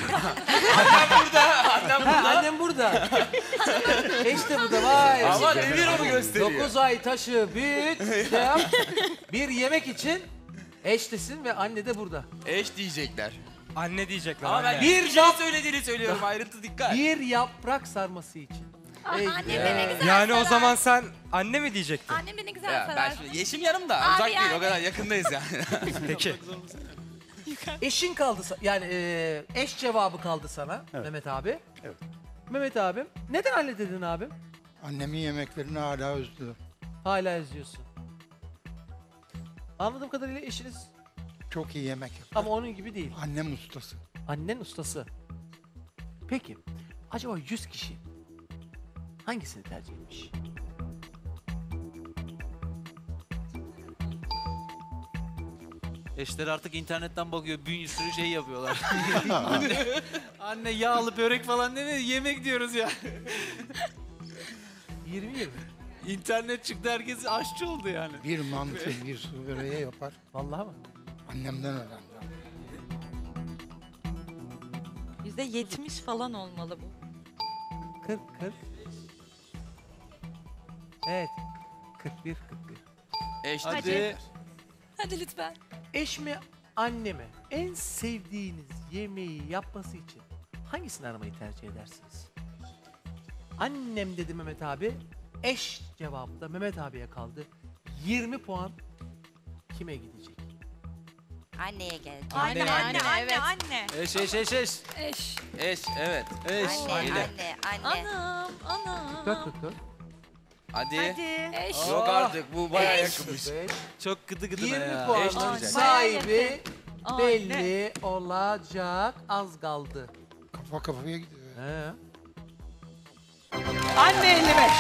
Ha, annem burada. Eş de burada vay.
Ama devir onu gösteriyor.
dokuz ay taşı büyüt. Şey yap. Bir yemek için eştesin ve anne de burada.
Eş diyecekler.
Anne diyecekler
Ama
anne.
ben
Bir
bir şey
yap-
söylediğini söylüyorum. Ayrıntı dikkat.
Bir yaprak sarması için. Ey
Annem
gidi.
de ne güzel
Yani o
sarar.
zaman sen anne mi diyecektin?
Annem de ne güzel
Ya ben
sarar.
şimdi yeşim yanımda.
Abi
Uzak değil
yani.
o kadar yakındayız yani.
Peki.
Eşin kaldı sa- yani e, eş cevabı kaldı sana
Evet.
Mehmet abi.
Evet.
Mehmet abim. Neden anne dedin abim?
Annemin yemeklerini hala özlüyorum.
Hala izliyorsun. Anladığım kadarıyla eşiniz
Çok iyi yemek yapıyor.
ama onun gibi değil.
Annem ustası.
Annen ustası. Peki acaba yüz kişi hangisini tercih etmiş?
Eşler artık internetten bakıyor, bir sürü şey yapıyorlar. anne, anne yağlı börek falan ne ne yemek diyoruz ya.
yirmi yirmi.
İnternet çıktı, herkes aşçı oldu yani.
Bir mantı, bir su böreği yapar.
Vallahi mı?
Annemden öğrendim.
Yüzde yetmiş falan olmalı bu.
kırk kırk. Evet. kırk bir kırk bir.
Eş
Hadi.
diyecekler.
Hadi lütfen.
Eş mi anne mi? En sevdiğiniz yemeği yapması için hangisini aramayı tercih edersiniz? Annem dedi Mehmet abi. Eş cevabı da Mehmet abiye kaldı. yirmi puan kime gidecek?
Anneye geldi.
Anne, anne, evet.
anne.
Eş eş eş eş.
Eş.
Eş evet.
Eş.
Öyle.
anne. Anam, anam.
dört kırk dört.
Hadi.
Hadi.
Eş.
Yok artık bu bayağı yakınmış.
Çok gıdı gıdına
yirmi
ya.
Eş
puanın
diyecek.
sahibi
Anne.
belli olacak. Az kaldı.
Kafa kafaya gidiyor.
He. Anne elli beş.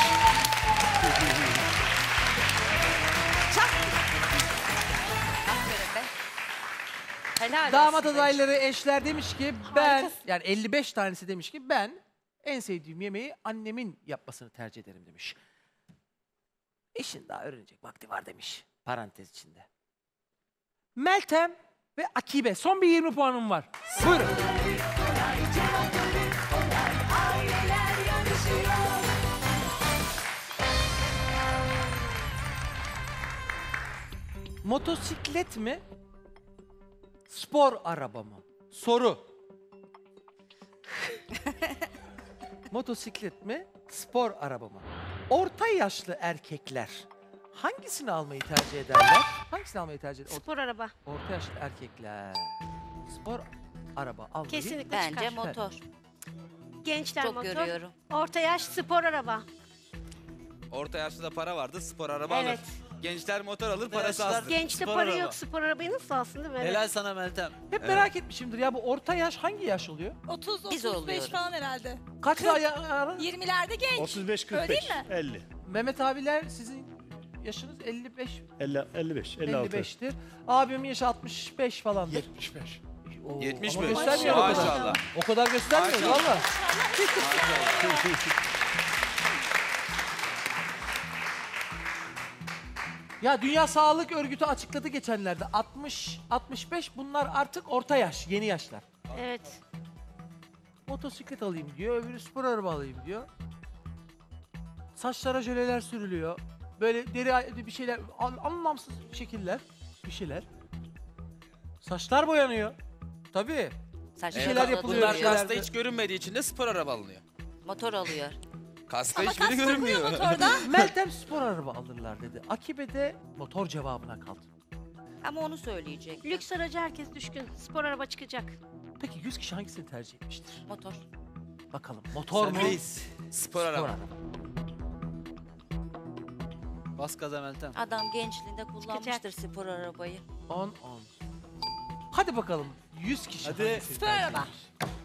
Aferin be. Helal
Damat
olsun be.
adayları eşler demiş ki ben
Harikasın.
yani elli beş tanesi demiş ki ben en sevdiğim yemeği annemin yapmasını tercih ederim demiş. Eşin daha öğrenecek vakti var demiş parantez içinde. Meltem ve Akibe son bir yirmi puanım var. Buyurun.
Aileler yarışıyor.
Motosiklet mi? Spor araba mı? Soru. Motosiklet mi? Spor araba mı? Orta yaşlı erkekler hangisini almayı tercih ederler? Hangisini almayı tercih ederler?
Spor araba.
Orta yaşlı erkekler spor araba almayı
Kesinlikle
Bence
çıkar.
motor.
Gençler
Çok
motor.
görüyorum.
Orta yaş spor araba.
Orta yaşta para vardı spor araba
Evet.
alır. Gençler motor alır
Orta
parası
yaşlılar-
azdır.
Gençte
Spor
para
araba.
yok. Spor arabayı nasıl alsın değil mi? Evet.
Helal sana Meltem.
Hep merak etmişimdir ya bu orta yaş hangi yaş oluyor?
otuz
Biz
otuz beş
oluyoruz.
falan herhalde.
Kaçla ya- ara?
yirmilerde genç.
otuz beş kırk
Öyle
beş,
değil mi?
elli.
Mehmet abiler sizin yaşınız elli beş,
elli, elli beş, elli altı.
elli beştir. Abimin yaşı altmış beş falandır.
yetmiş beş.
Oo,
yetmiş
ama
mi?
göstermiyor o kadar.
Maşallah.
O kadar göstermiyor
Maşallah.
valla. Ya Dünya Sağlık Örgütü açıkladı geçenlerde. altmış altmış beş bunlar artık orta yaş, yeni yaşlar.
Evet.
Motosiklet alayım diyor, öbürü spor araba alayım diyor. Saçlara jöleler sürülüyor. Böyle deri bir şeyler, an- anlamsız şekiller, bir şeyler. Saçlar boyanıyor. Tabii.
Saç
Bir şeyler yapılıyor.
Bunlar
bir şeyler
kasta
de-
hiç görünmediği için de spor araba alınıyor.
Motor alıyor.
Kasta
Ama
hiçbiri
kas takılıyor
görünmüyor.
motorda.
Meltem spor araba alırlar dedi. Akibe de motor cevabına kaldı.
Ama onu söyleyecek.
Lüks aracı herkes düşkün. Spor araba çıkacak.
Peki yüz kişi hangisini tercih etmiştir?
Motor.
Bakalım motor mu?
Sendeyiz.
Spor araba.
araba.
Bas gaza Meltem.
Adam gençliğinde kullanmıştır spor arabayı.
on on. Hadi bakalım yüz kişi.
Hadi.
hangisini
Spor
tercih
araba.
eder?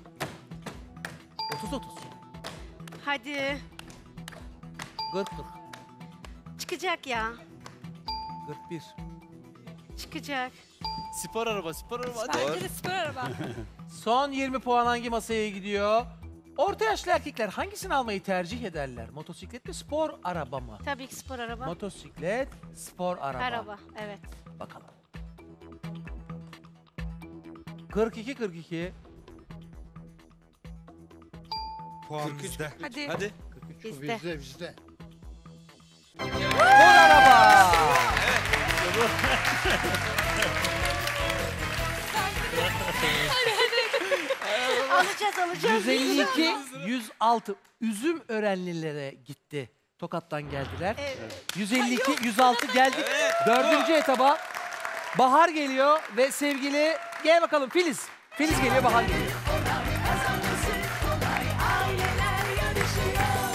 otuz otuz.
Hadi.
kırk kırk.
Çıkacak ya.
kırk bir.
Çıkacak.
Spor araba, spor araba. Hadi.
Bence de spor araba.
Son yirmi puan hangi masaya gidiyor? Orta yaşlı erkekler hangisini almayı tercih ederler? Motosiklet mi, spor araba mı?
Tabii ki spor araba.
Motosiklet, spor araba.
Araba, evet.
Bakalım. kırk iki kırk iki.
Puan bizde.
Hadi.
Hadi.
Şu
Bizde.
bizde bizde.
Spor araba.
Alacağız, alacağız.
yüz elli iki yüz altı. Üzüm örenlilere gitti. Tokat'tan geldiler. yüz elli iki yüz altı geldik. Dördüncü etaba. Bahar geliyor ve sevgili gel bakalım Filiz. Filiz geliyor, Bahar geliyor.
Kazanması kolay. Aileler yarışıyor.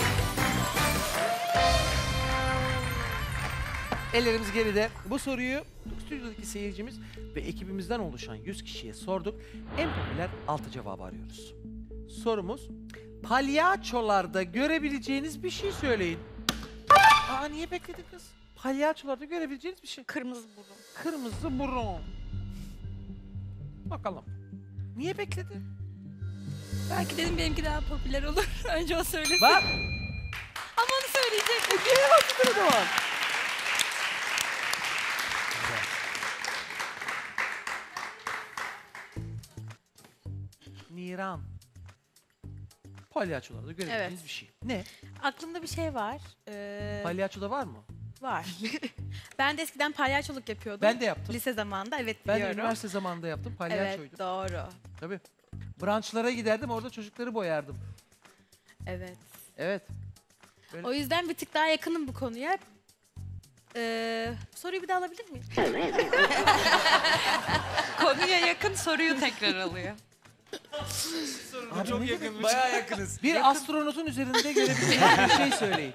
Ellerimiz geride. Bu soruyu stüdyodaki seyircimiz ve ekibimizden oluşan yüz kişiye sorduk. En popüler altı cevabı arıyoruz. Sorumuz, palyaçolarda görebileceğiniz bir şey söyleyin. Aa, niye bekledin kız? Palyaçolarda görebileceğiniz bir şey.
Kırmızı burun.
Kırmızı burun. Bakalım. Niye bekledin?
Belki dedim benimki daha popüler olur. Önce o söylesin.
Bak.
Ama onu söyleyecek.
Gene baktın o zaman. Niran. Palyaçolarda görebileceğiniz
Evet.
bir şey. Ne?
Aklımda bir şey var. Ee,
Palyaçoda var mı?
var. Ben de eskiden palyaçoluk yapıyordum.
Ben de yaptım.
Lise zamanında, evet
Ben de
biliyorum.
üniversite zamanında yaptım. Palyaçoydum.
Evet, doğru.
Tabii. Branşlara giderdim, orada çocukları boyardım.
Evet.
Evet. Böyle-
O yüzden bir tık daha yakınım bu konuya. Ee, soruyu bir daha alabilir miyim?
Konuya yakın soruyu tekrar alıyor.
Abi
çok
ne
yakınmış.
demek?
Bayağı yakınız.
Bir astronotun üzerinde görebileceğiniz bir şey söyleyin.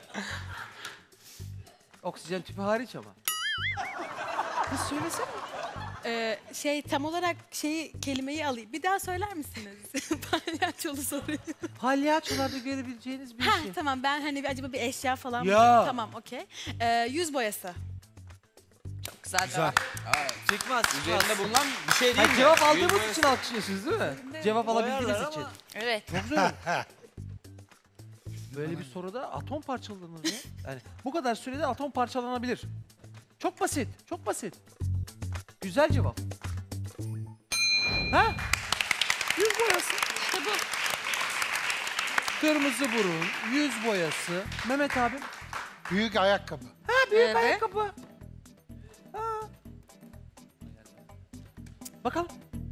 Oksijen tüpü hariç ama. Kız söylesene.
Ee, şey tam olarak şeyi kelimeyi alayım. Bir daha söyler misiniz? Palyaçolu soruyu.
Palyaçolarda görebileceğiniz bir
Ha
şey.
tamam, ben hani bir- acaba bir eşya falan mı?
Ya.
Tamam, okey. Ee, yüz boyası.
Çok güzel,
Güzel.
cevap.
Çıkmaz.
Üzerinde
çıkmaz.
bulunan bir şey değil
Ha,
mi?
cevap
Yüz
aldığımız
boyası.
için alkışlıyorsunuz değil mi? Cevap alabildiğiniz
Boyarlar
için.
ama-
Evet.
Çok güzel. Böyle bir soruda atom parçalanır ya. Yani bu kadar sürede atom parçalanabilir. Çok basit, çok basit. Güzel cevap. Ha? Yüz boyası. İşte bu. Kırmızı burun, yüz boyası. Mehmet abim.
Büyük ayakkabı.
Ha, büyük
Evet.
ayakkabı. Ha. Bakalım.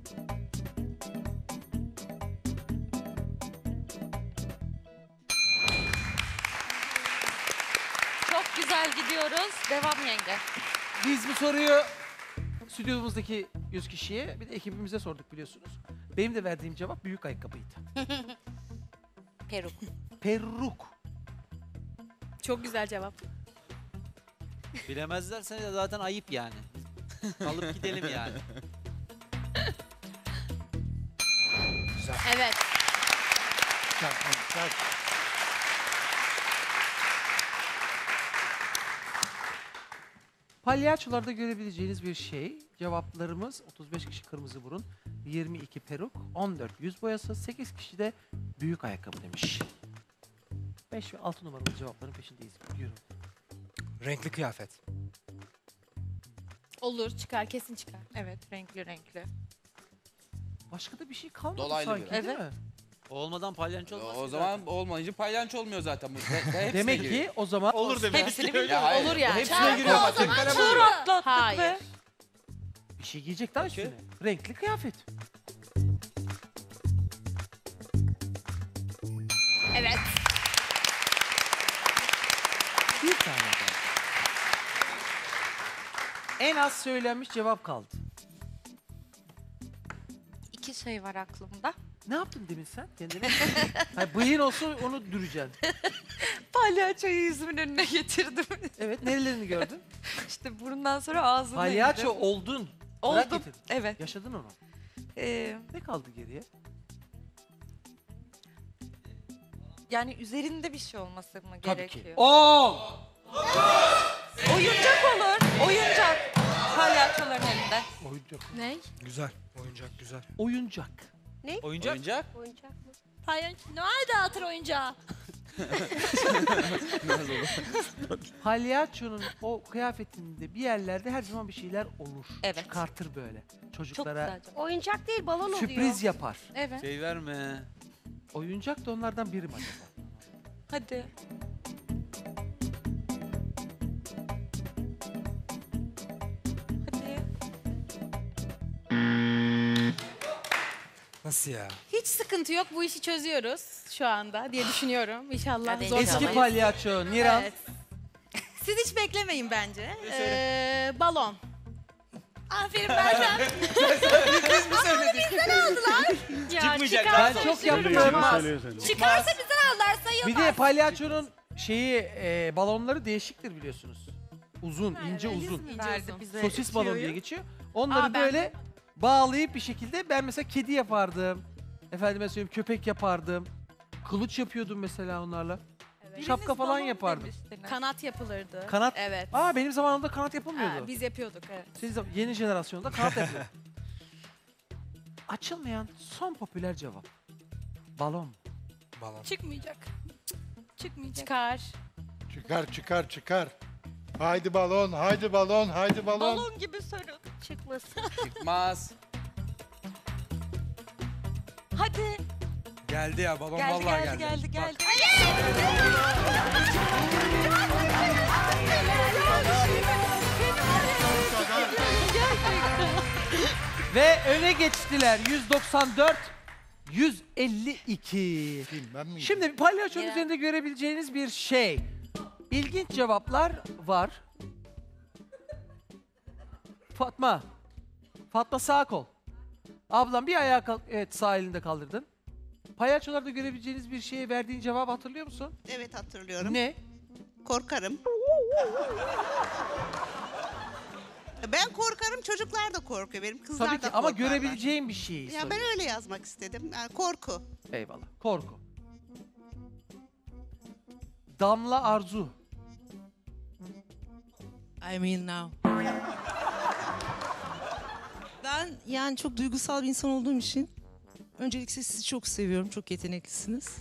Çok güzel gidiyoruz. Devam yenge.
Biz bu soruyu stüdyomuzdaki yüz kişiye bir de ekibimize sorduk biliyorsunuz. Benim de verdiğim cevap büyük ayakkabıydı.
Peruk.
Peruk.
Çok güzel cevap.
Bilemezlerse de zaten ayıp yani. Alıp gidelim yani.
Evet.
Çak, çak.
Palyaçolarda görebileceğiniz bir şey. Cevaplarımız otuz beş kişi kırmızı burun, yirmi iki peruk, on dört yüz boyası, sekiz kişi de büyük ayakkabı demiş. beş ve altı numaralı cevapların peşindeyiz. Biliyorum.
Renkli kıyafet.
Olur, çıkar, kesin çıkar.
Evet, renkli renkli.
Başka da bir şey kalmadı
Dolaylı
sanki
bir.
değil mi?
Olmadan palyaço olmaz.
O
ki
zaman
zaten.
olmayınca palyaço olmuyor zaten. Bu de- de hepsine
Demek
giriyor.
ki o zaman
Olur demek.
Hepsini
Ya
biliyorum.
hayır,
Olur yani.
Hepsine
Çarpı
giriyor
o
ama
zaman
tek kalem
çarpı.
oluyor.
Atlattık
Hayır.
be.
bir şey giyecek daha üstüne. Renkli kıyafet.
Evet.
Bir tane daha. En az söylenmiş cevap kaldı.
İki şey var aklımda.
Ne yaptın demin sen kendine? Hayır, bıyığın olsa onu düreceksin.
Palyaçoyu yüzümün önüne getirdim.
Evet, nerelerini gördün?
İşte burundan sonra ağzına
Palyaço
indim.
oldun. Bırak
Oldum.
getirdin.
Evet.
Yaşadın onu.
Ee,
Ne kaldı geriye?
yani üzerinde bir şey olması mı
Tabii
gerekiyor?
ki. On!
Oyuncak olur. Oyuncak. Palyaçoların elinde.
Oyuncak.
Ne?
Güzel. Oyuncak güzel.
Oyuncak.
Ne?
Oyuncak.
Oyuncak.
Oyuncak mı?
Hayır, Noel dağıtır oyuncağı.
Palyaçonun o kıyafetinde bir yerlerde her zaman bir şeyler olur.
Evet.
Çıkartır böyle.
Çok
Çocuklara
güzel.
Oyuncak değil balon oluyor.
sürpriz yapar.
Evet.
Şey verme.
Oyuncak da onlardan biri mi acaba?
Hadi. Hadi.
Nasıl ya?
Hiç sıkıntı yok. Bu işi çözüyoruz şu anda diye düşünüyorum. İnşallah
Hadi
zor
inşallah.
Eski
olmayız.
palyaço Niran.
Evet. Siz hiç beklemeyin bence. Ee, balon.
Aferin Meltem.
Ya,
Çıkmayacak.
çıkar-
Ben çok yaptım
Söylüyor,
ama
söylüyor, söylüyor.
Çıkarsa bizden aldılar sayılmaz.
bir de palyaçonun şeyi e, balonları değişiktir biliyorsunuz. Uzun, ince uzun.
Verdi bize
Sosis balon
tüyoyu.
diye geçiyor. Onları
Aa, ben-
böyle bağlayıp bir şekilde ben mesela kedi yapardım. Efendime söyleyeyim köpek yapardım. Kılıç yapıyordum mesela onlarla. Şapka
Biriniz
falan
balon
yapardım.
demiştiniz.
Kanat yapılırdı.
Kanat.
Evet.
Aa benim zamanımda kanat yapılmıyordu.
Ha, biz yapıyorduk evet.
Siz zam- yeni jenerasyonda kanat yapıyor. Açılmayan son popüler cevap. Balon.
Balon.
Çıkmayacak. Çıkmayacak.
Çıkar.
Çıkar çıkar çıkar. Haydi balon, haydi balon, haydi balon.
Balon gibi sorun.
Çıkmasın.
Çıkmaz.
Hadi.
Geldi ya balon
Geldi
vallahi
geldi
geldi.
geldi
Bak,
geldi.
Ve öne geçtiler. yüz doksan dört yüz elli iki.
Bilmem miyim?
Şimdi palyaçonun
Ya.
üzerinde görebileceğiniz bir şey. İlginç cevaplar var. Fatma. Fatma sağ kol. Ablam bir ayağı kalk. Evet sağ elinde kaldırdın. Palyaçolarda görebileceğiniz bir şeye verdiğin cevabı hatırlıyor musun?
Evet hatırlıyorum.
Ne?
Korkarım. Ben korkarım, çocuklar da korkuyor. Benim kızlar
Tabii ki
da
ama
korkarlar.
görebileceğin bir şeyi
Ya ben öyle yazmak istedim. Yani korku.
Eyvallah. Korku. Damla Arzu.
I mean now. Ben yani çok duygusal bir insan olduğum için öncelikle sizi çok seviyorum. Çok yeteneklisiniz.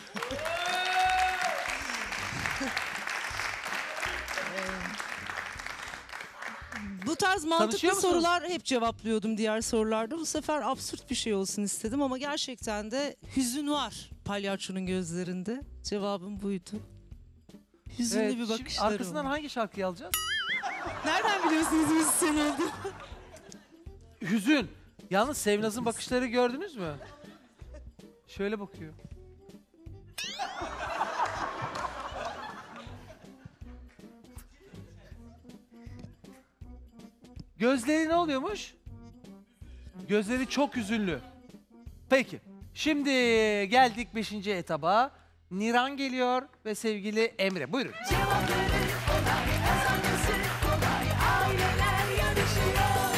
Bu tarz mantıklı
Tanışıyor musunuz?
sorular hep cevaplıyordum diğer sorularda. Bu sefer absürt bir şey olsun istedim ama gerçekten de hüzün var palyaçonun gözlerinde. Cevabım buydu. Hüzünlü
Evet,
bir
şimdi
bakışları
arkasından
var.
hangi şarkıyı alacağız?
Nereden biliyorsunuz müzisyen olduğumu?
Hüzün. Yalnız Sevnaz'ın bakışları gördünüz mü? Şöyle bakıyor. Gözleri ne oluyormuş? Gözleri çok hüzünlü. Peki. Şimdi geldik beşinci etaba. Niran geliyor ve sevgili Emre. Buyurun.
Cevapları kolay, kazanması kolay. Aileler yarışıyor.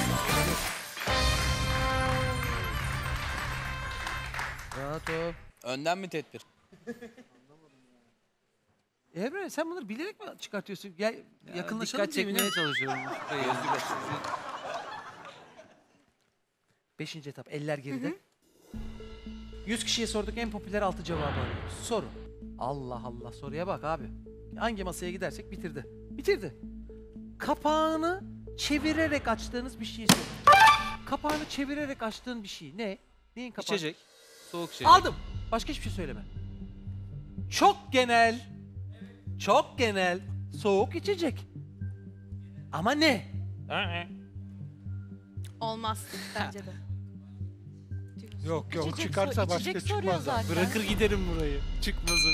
Rahat ol.
Önden mi tedbir?
Emre sen bunları bilerek mi çıkartıyorsun? Gel yakınlaşalım.
Dikkat çekmeye
birbirine.
çalışıyorum. Gözlük açısı.
Beşinci etap. Eller geride. yüz kişiye sorduk en popüler altı cevabı arıyoruz. Soru. Allah Allah soruya bak abi. Hangi masaya gidersek bitirdi. Bitirdi. Kapağını çevirerek açtığınız bir şey söyle. Kapağını çevirerek açtığın bir şey. Ne? Neyin kapağı?
İçecek. Soğuk içecek.
Aldım. Başka hiçbir şey söyleme. Çok genel. Çok genel. Soğuk içecek. Ama ne?
Olmaz bence de.
Yok yok.
Bu çıkarsa başka
içecek soruyor
çıkmaz zaten.
zaten.
Bırakır giderim burayı. Çıkmasın.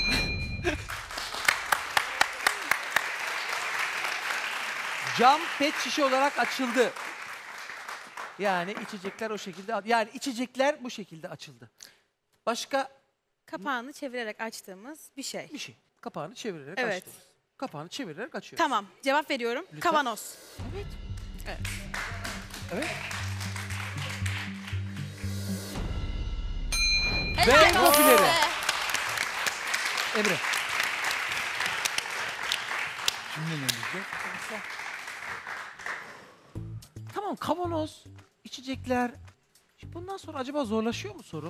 Cam pet şişe olarak açıldı. Yani içecekler o şekilde, yani içecekler bu şekilde açıldı. Başka?
Kapağını çevirerek açtığımız bir şey.
Bir şey. Kapağını çevirerek
Evet.
açtınız. Kapağını çevirerek açıyoruz.
Tamam, cevap veriyorum.
Lütfen.
Kavanoz.
Evet.
Evet.
Evet.
Helal
Ve
olsun.
mobilyeri. Emre.
Şimdi ne diyecek?
Tamam, kavanoz, içecekler. Şimdi bundan sonra acaba zorlaşıyor mu soru?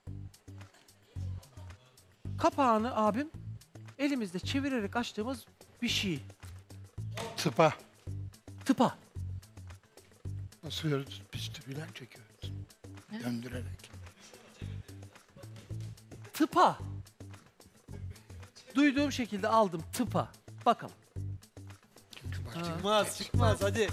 Kapağını abim elimizde çevirerek açtığımız bir şey.
Tıpa.
Tıpa.
Basıyoruz, püstübülen çekiyoruz. Döndürerek.
Tıpa. Duyduğum şekilde aldım tıpa. Bakalım.
Çıkmaz çıkmaz hadi.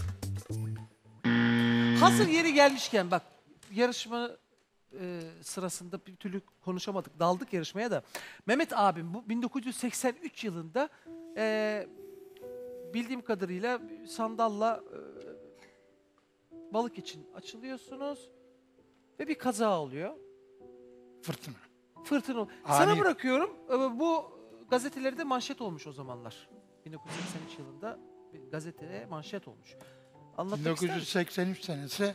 Hazır yeri gelmişken bak, yarışma e, sırasında bir türlü konuşamadık. Daldık yarışmaya da. Mehmet abim bu bin dokuz yüz seksen üç yılında e, bildiğim kadarıyla sandalla e, balık için açılıyorsunuz ve bir kaza oluyor.
Fırtına.
Fırtına.
Ani.
Sana bırakıyorum. E, bu gazetelerde manşet olmuş o zamanlar. bin dokuz yüz seksen üç yılında bir gazetede manşet olmuş. Anlatmak
bin dokuz
ister
yüz
misin?
seksen üç senesi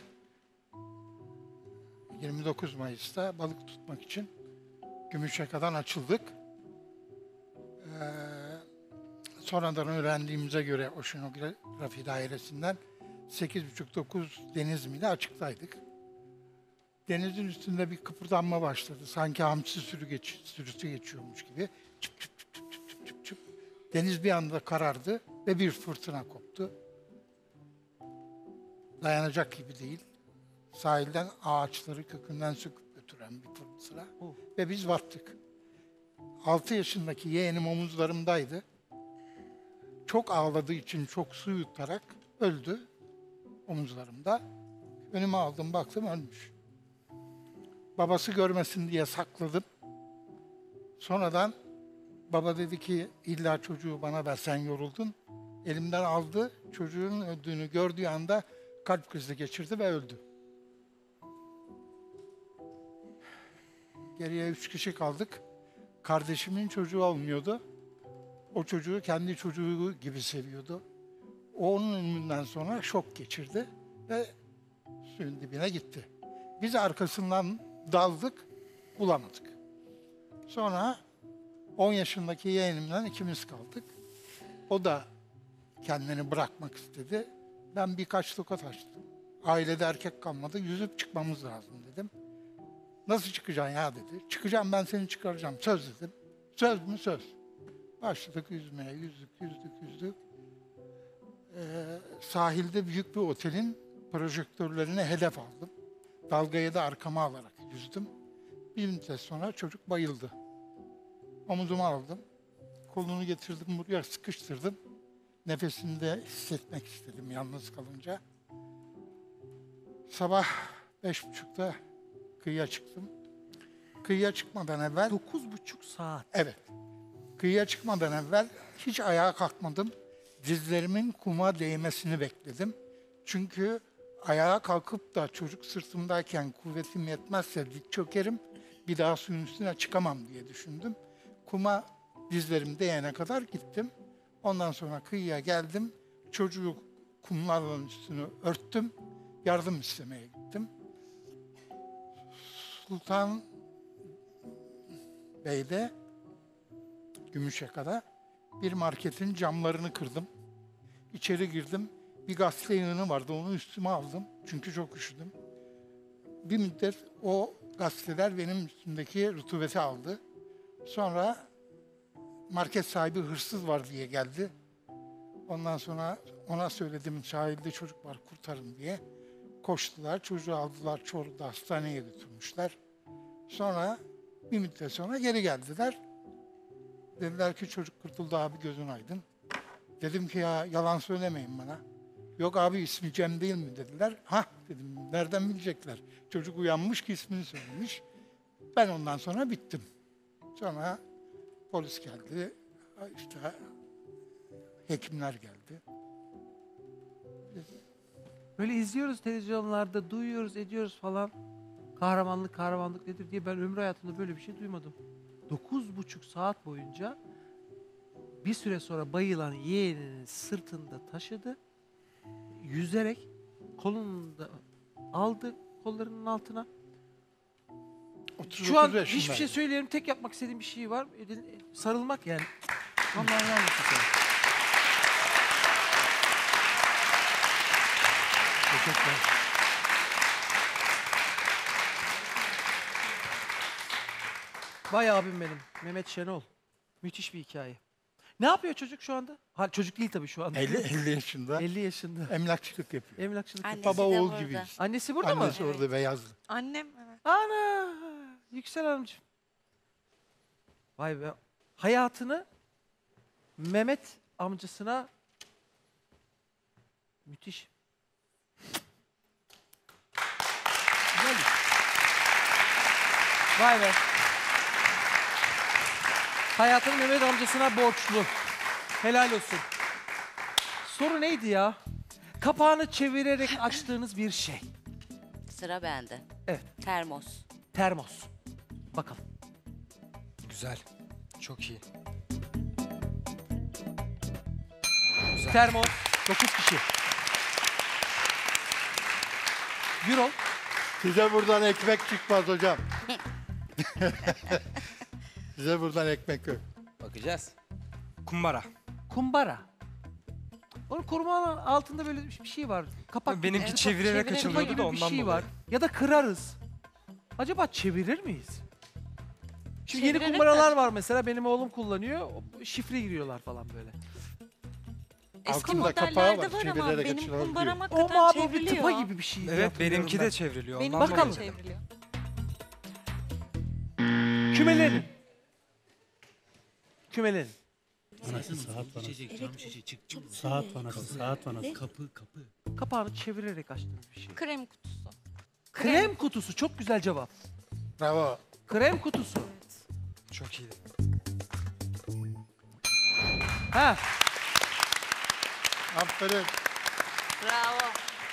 yirmi dokuz Mayıs'ta balık tutmak için Gümüşyaka'dan açıldık. Ee, sonradan öğrendiğimize göre Oşinografi Dairesi'nden sekiz buçuk dokuz Denizli'de açıktaydık. Denizin üstünde bir kıpırdanma başladı. Sanki hamsi sürü geç, sürüsü geçiyormuş gibi. Çıp çıp çıp çıp çıp çıp çıp çıp. Deniz bir anda karardı ve bir fırtına koptu. Dayanacak gibi değil. Sahilden ağaçları kökünden söküp götüren bir fırtına.
Oh.
Ve biz battık. Altı yaşındaki yeğenim omuzlarımdaydı. Çok ağladığı için çok su yutarak öldü omuzlarımda. Önüme aldım, baktım ölmüş. Babası görmesin diye sakladım. Sonradan baba dedi ki illa çocuğu bana ver, sen yoruldun. Elimden aldı, çocuğun öldüğünü gördüğü anda kalp krizi geçirdi ve öldü. Geriye üç kişi kaldık. Kardeşimin çocuğu olmuyordu. O çocuğu kendi çocuğu gibi seviyordu. Onun ölümünden sonra şok geçirdi ve suyun dibine gitti. Biz arkasından daldık, bulamadık. Sonra on yaşındaki yeğenimden ikimiz kaldık. O da kendini bırakmak istedi. Ben birkaç tokat açtım. Ailede erkek kalmadı, yüzüp çıkmamız lazım dedim. Nasıl çıkacaksın ya dedi. Çıkacağım, ben seni çıkaracağım, söz dedim. Söz mü söz. Başladık yüzmeye, yüzdük, yüzdük, yüzdük. Ee, sahilde büyük bir otelin projektörlerine hedef aldım. Dalgayı da arkama alarak yüzdüm. Bir müddet sonra çocuk bayıldı. Omuzuma aldım. Kolunu getirdim buraya, sıkıştırdım. Nefesini de hissetmek istedim yalnız kalınca. Sabah beş buçukta kıyıya çıktım. Kıyıya çıkmadan evvel...
Dokuz buçuk saat.
Evet. Kıyıya çıkmadan evvel hiç ayağa kalkmadım. Dizlerimin kuma değmesini bekledim. Çünkü ayağa kalkıp da çocuk sırtımdayken kuvvetim yetmezse dik çökerim. Bir daha suyun üstüne çıkamam diye düşündüm. Kuma dizlerim değene kadar gittim. Ondan sonra kıyıya geldim. Çocuğu kumlarla üstünü örttüm. Yardım istemeye gittim. Sultan Bey'de, Gümüşyaka'da bir marketin camlarını kırdım. İçeri girdim. Bir gazete yığını vardı. Onu üstüme aldım. Çünkü çok üşüdüm. Bir müddet o gazeteler benim üstümdeki rutubeti aldı. Sonra market sahibi hırsız var diye geldi. Ondan sonra ona söyledim, sahilde çocuk var, kurtarın diye. Koştular, çocuğu aldılar, Çorlu'da hastaneye götürmüşler. Sonra bir müddet sonra geri geldiler. Dediler ki çocuk kurtuldu abi, gözün aydın. Dedim ki ya yalan söylemeyin bana. Yok abi ismi Cem değil mi dediler. Hah dedim, nereden bilecekler? Çocuk uyanmış ki ismini söylemiş. Ben ondan sonra bittim. Sonra polis geldi, işte hekimler geldi.
Böyle izliyoruz televizyonlarda, duyuyoruz, ediyoruz falan. Kahramanlık, kahramanlık nedir diye ben ömrü hayatımda böyle bir şey duymadım. Dokuz buçuk saat boyunca bir süre sonra bayılan yeğeninin sırtında taşıdı. Yüzerek kolunu da aldı kollarının altına. Şu an hiçbir şey söyleyeyim. Tek yapmak istediğim bir şey var. Sarılmak yani. Vallahi yanlış bir şey. Teşekkürler. Vay abim benim. Mehmet Şenol. Müthiş bir hikaye. Ne yapıyor çocuk şu anda? Ha, çocuk değil tabii şu anda.
elli, elli yaşında.
elli yaşında.
Emlakçılık yapıyor.
Emlakçılık
Annesi
yapıyor.
Baba
de
oğul
burada.
gibiyiz.
Annesi burada mı?
Annesi orada beyazlı.
Annem evet.
Ana! Yüksel Hanımcığım. Vay be. Hayatını Mehmet amcasına müthiş. Güzel. Vay be. Hayatını Mehmet amcasına borçlu. Helal olsun. Soru neydi ya? Kapağını çevirerek açtığınız bir şey.
Sıra bende.
Evet.
Termos.
Termos. Bakalım.
Güzel. Çok iyi.
Termos. dokuz kişi. Euro.
Size buradan ekmek çıkmaz hocam. Size buradan ekmek yok.
Bakacağız.
Kumbara.
Kumbara. Onun korumanın altında böyle bir şey var. Kapak.
Benimki
gibi.
çevirerek
Kapak
açılıyordu
gibi
da
bir
ondan
şey
dolayı.
var. Ya da kırarız. Acaba çevirir miyiz? Şimdi yeni
Çevirerek
kumbaralar
aç-
var mesela. Benim oğlum kullanıyor. Şifre giriyorlar falan böyle.
Eski
Altında kapağı var,
modellerde var ama
çevirerek
benim
açılabiliyor.
kumbaram
O
hakikaten
mavi bir
çevriliyor.
tıpa gibi bir şey.
Evet
hatırlıyorum
benimki
ben.
de çevriliyor.
Benim
Ondan
Bakalım.
dolayı.
çevriliyor.
Kümelenin. Kümelenin.
Vanası, saat vanası.
İçecek, cam şişe çık.
Saat vanası, saat vanası.
Kapı, kapı.
Kapağını çevirerek açtığınız bir şey.
Krem kutusu.
Krem kutusu. Çok güzel cevap.
Bravo.
Krem kutusu.
Çok iyi.
Ha.
Aferin.
Bravo.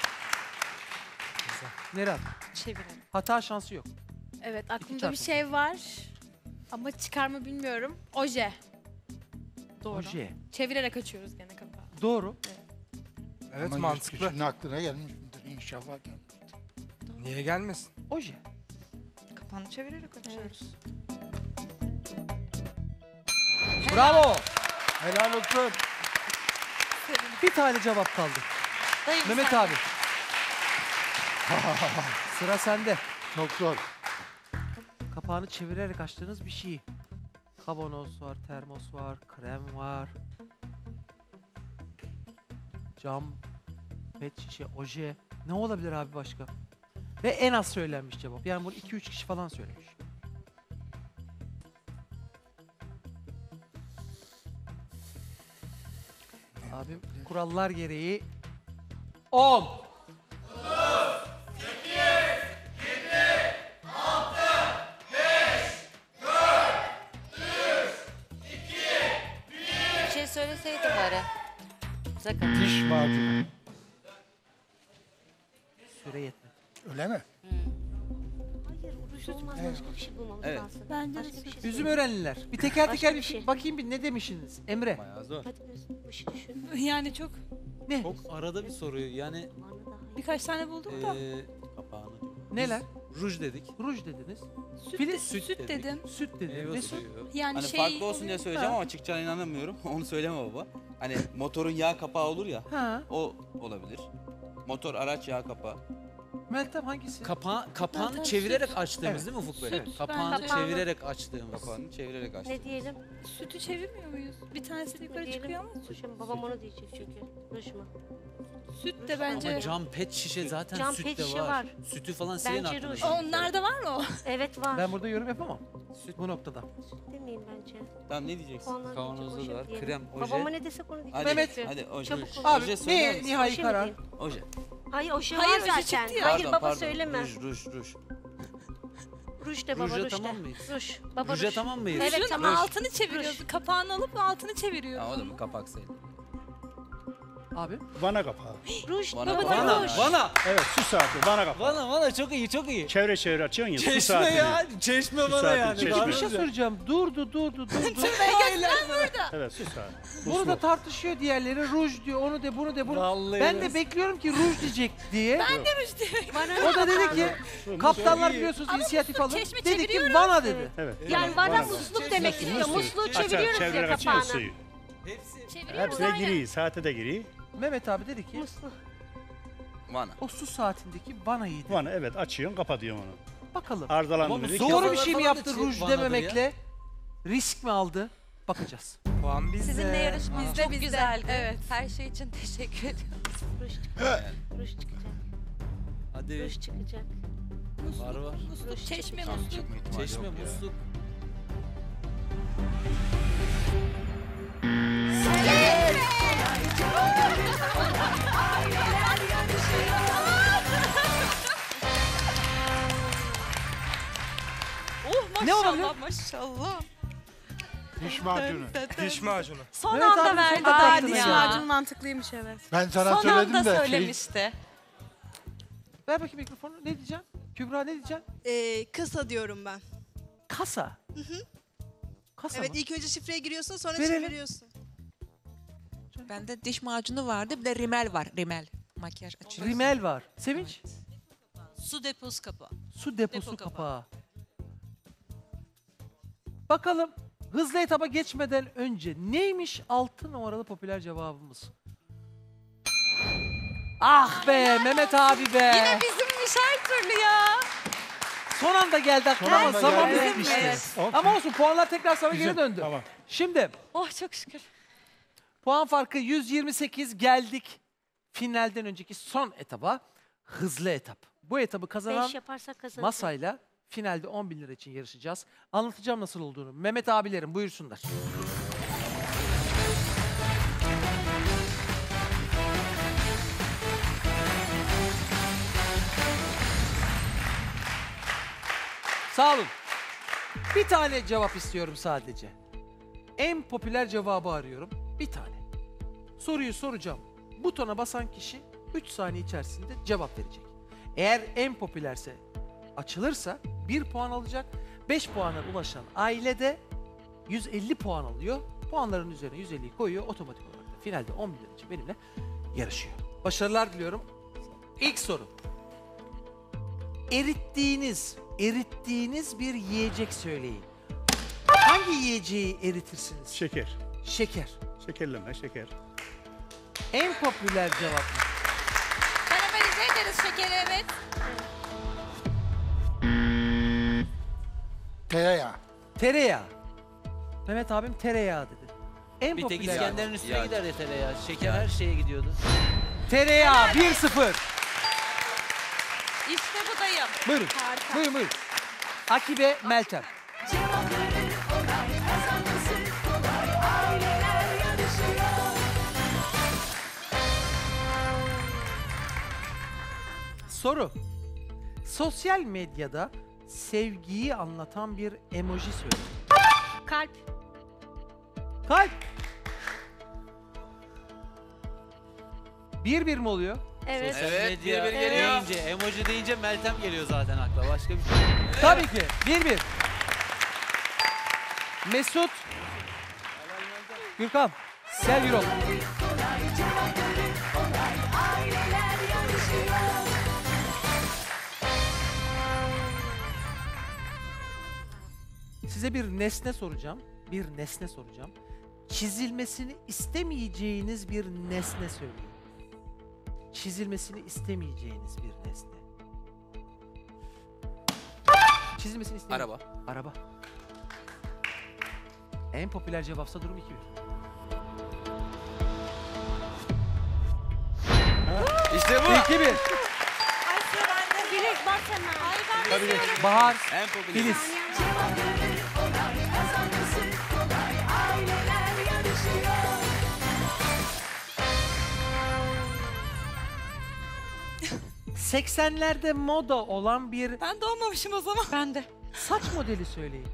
Nerat.
Çevirelim.
Hata şansı yok.
Evet aklımda
çarpı.
bir şey var. Ama çıkar mı bilmiyorum. Oje. Doğru.
Oje.
Çevirerek açıyoruz gene kapağı.
Doğru.
Evet
Ama yüz
mantıklı.
kişinin aklına gelmiştir inşallah gelmiştir.
Niye gelmesin?
Oje.
Kapağını çevirerek açıyoruz.
Bravo.
Helal olsun.
Bir tane cevap kaldı.
Dayım
Mehmet
sen-
abi. Sıra sende.
Çok zor.
Kapağını çevirerek açtığınız bir şey. Kavanoz var, termos var, krem var. Cam, pet şişe, oje. Ne olabilir abi başka? Ve en az söylenmiş cevap. Yani bunu iki üç kişi falan söylemiş. Abim kurallar gereği on.
Bir şey söyleseydin bari. Sakın.
Diş macunu.
Süre yetmedi.
Öyle mi?
Hayır, uruş olmaz. Başka bir şey bulmamız
Evet.
lazım.
Bence de
Başka bir şey.
Üzüm öğrenliler. Bir teker
Başka
teker
bir
bir
şey.
bakayım bir ne demişsiniz? Emre.
Bayağı zor.
Hadi bir- bir şey düşün.
Yani çok
Ne?
Çok arada bir soru yani
Zamanı daha iyi.
birkaç tane bulduk da.
eee kapağını.
Neler?
Ruj dedik.
Ruj dediniz.
Süt,
Filiz,
de-
süt
süt,
dedik.
dedim.
Süt dediniz.
Meyve
Ne süt?
suyu.
Yani
Hani
şey
farklı olsun diye söyleyeceğim
Ha.
ama çıkacağına inanamıyorum. Onu söyleme baba. Hani motorun yağ kapağı olur ya.
Ha.
O olabilir. Motor araç yağ kapağı.
Meltem hangisi?
Kapa kapağını
Zaten
çevirerek
süt.
açtığımız
Evet.
değil mi Ufuk Bey?
Süt,
Evet. Kapağını
bence.
çevirerek açtığımız.
Kapağını çevirerek açtım.
Ne diyelim?
Sütü çevirmiyor muyuz? Bir tanesi de yukarı
Diyelim.
çıkıyor ama
Şimdi babam onu diyecek çünkü. Ruj mu?
süt de
Ama
bence.
Ama cam pet şişe zaten
Cam
süt
pet
de
şişe
var.
var.
Sütü falan silin
Bence
aklınızdan.
ruj.
Onlarda var mı o?
Evet var.
Ben burada yorum yapamam.
Süt.
Bu noktada.
Süt demeyeyim bence.
Tamam ne diyeceksin?
Puanlar
Kavanozda
diyecek,
da
oje
var.
diyelim.
Krem, oje.
Babama ne desek onu diyecek.
Hadi,
Mehmet.
hadi oje.
Çabuk
Ruj.
ol.
Abi
Oje söyler
ne
misin?
nihai
Oje mi
karar?
diyeyim?
Oje.
Hayır oje
Hayır,
var
oje
zaten.
çıktı ya.
Hayır
Pardon,
baba
pardon.
söylemez.
Ruj, ruj, ruj.
Ruj de baba
Ruja
ruj de.
tamam mıyız?
Ruj. Baba
Ruja
ruj.
tamam mıyız?
Evet
Rujun
tamam.
altını çeviriyoruz. Kapağını alıp altını çeviriyoruz.
Ha, o da mı kapak sayılır?
Abi.
Vana kapağı.
Ruj.
Vana,
baba
Vana,
ruj.
vana.
Evet, su saati, vana kapağı.
Vana, vana çok iyi, çok iyi.
Çevre çevre açıyorsun ya, su
Çeşme
saatini.
ya, çeşme
Su
vana
saati,
yani.
çeşme.
Daha
Bir şey
güzel.
soracağım. Durdu, durdu, durdu.
Evet, su saati.
Bunu da tartışıyor diğerleri. Ruj diyor, onu de, bunu de, bunu.
Vallahi
Ben
öyle.
de bekliyorum ki ruj diyecek diye.
Ben de ruj diyorum.
O da dedi ki, kaptanlar biliyorsunuz
Ama
inisiyatif
musluk,
alın.
çeşme
Dedi ki
çeviriyoruz.
vana dedi.
Evet.
Yani
vana-
vana
vana.
musluk demek istiyor. Musluğu
Açar,
çeviriyoruz
çevre
ya
açıyorsun
kapağını.
suyu.
Hepsi.
Çeviriyoruz
Hepsine
aynen.
giriyor, saate de giriyor.
Mehmet abi dedi ki,
Musluğu.
Vana.
o su saatindeki vanayı dedi.
Vana, evet, açıyorsun, kapatıyorsun onu.
Bakalım.
Arızalandırıyor.
Ama
Doğru bir
Kafalar
şey mi
falan da
yaptı
çift
ruj
vanadır
dememekle? Risk mi aldı? Bakacağız.
Puan bizde.
Sizinle yarışmak
Bizde,
çok
bizde.
güzeldi.
Evet.
Her şey için teşekkür ediyorum.
Ruj çıkacak. Ruj çıkacak.
Hadi.
Ruj çıkacak.
Var var.
Musluk, çeşme,
Tam
musluk.
çıkma ihtimali
Çeşme,
yok ya.
musluk.
Oh
Ne olabilir?
maşallah maşallah.
Diş macunu.
Diş macunu.
Son
Mehmet
anda
abi
verdi.
sonunda
Aa,
taktın
diş
ya.
macunu mantıklıymış evet.
Ben sana
Son
söyledim
anda
de şey,
söylemişti.
Ver bakayım mikrofonu. Ne diyeceksin? Kübra ne diyeceksin?
Ee, kasa diyorum ben.
Kasa. Kasa
Evet
mı?
ilk önce şifreye giriyorsun sonra
Verelim.
çeviriyorsun.
Bende diş macunu vardı bir de rimel var. Rimel. Makyaj açıyor.
Rimel var. Sevinç?
Su deposu kapağı.
Su deposu
Depo
kapağı.
kapağı.
Bakalım hızlı etaba geçmeden önce neymiş altı numaralı popüler cevabımız? Ah be Mehmet abi be.
Yine bizimmiş her türlü ya.
Son anda geldi aklıma ama
anda
zaman
geldi.
bitmişti.
Evet.
Ama olsun puanlar tekrar sana
Güzel,
geri döndü.
tamam.
Şimdi
Oh çok şükür.
puan farkı yüz yirmi sekiz, geldik finalden önceki son etaba, hızlı etap. Bu etabı kazanan
Beş yaparsak kazanırız.
masayla finalde on bin lira için yarışacağız. Anlatacağım nasıl olduğunu. Mehmet abilerim buyursunlar. Sağ olun. Bir tane cevap istiyorum sadece. En popüler cevabı arıyorum. Bir tane. Soruyu soracağım. Butona basan kişi üç saniye içerisinde cevap verecek. Eğer en popülerse açılırsa bir puan alacak. beş puana ulaşan aile de yüz elli puan alıyor. Puanların üzerine yüz elliyi koyuyor. Otomatik olarak da finalde on bin lira için benimle yarışıyor. Başarılar diliyorum. İlk soru. Erittiğiniz, erittiğiniz bir yiyecek söyleyin. Hangi yiyeceği eritirsiniz?
Şeker.
Şeker.
Şekerleme, şeker.
En popüler cevap.
Karamelize ederiz şekeri evet.
tereyağı.
Tereyağı. Mehmet abim tereyağı dedi. En
Bir tek
popüler.
İskender'in üstüne
Yani.
gider ya tereyağı. Şeker her şeye gidiyordu.
Tereyağı bir sıfır.
İşte bu dayım.
Buyurun. Buyurun buyurun. Akibe Meltem.
Cevapları kolay, kazanması kolay. Aileler yarışıyor.
Soru. Sosyal medyada sevgiyi anlatan bir emoji söyleyin.
Kalp.
Kalp. Bir bir mi oluyor?
Evet.
Sosyal
Evet,
medya
bir bir geliyor.
deyince, emoji deyince Meltem geliyor zaten akla. Başka bir şey yok.
Tabii ki. Bir bir. Mesut. Gürkan. Sel Yurol.
Kolay, cevapları kolay. Aileler yarışıyor.
Size bir nesne soracağım. Bir nesne soracağım. Çizilmesini istemeyeceğiniz bir nesne söyleyin. Çizilmesini istemeyeceğiniz bir nesne. Çizilmesini istemeyeceğiniz.
Araba.
Araba. En popüler cevapsa durum iki bir.
İşte bu.
iki bir.
Ay sıra bende.
Filiz bak hemen.
Ay ben de istiyorum.
Bahar,
En popüler.
Filiz.
Cevapları kolay, kazanması kolay. Aileler yarışıyor.
seksenlerde moda olan bir
Ben doğmamışım o zaman. Ben de.
saç modeli söyleyin.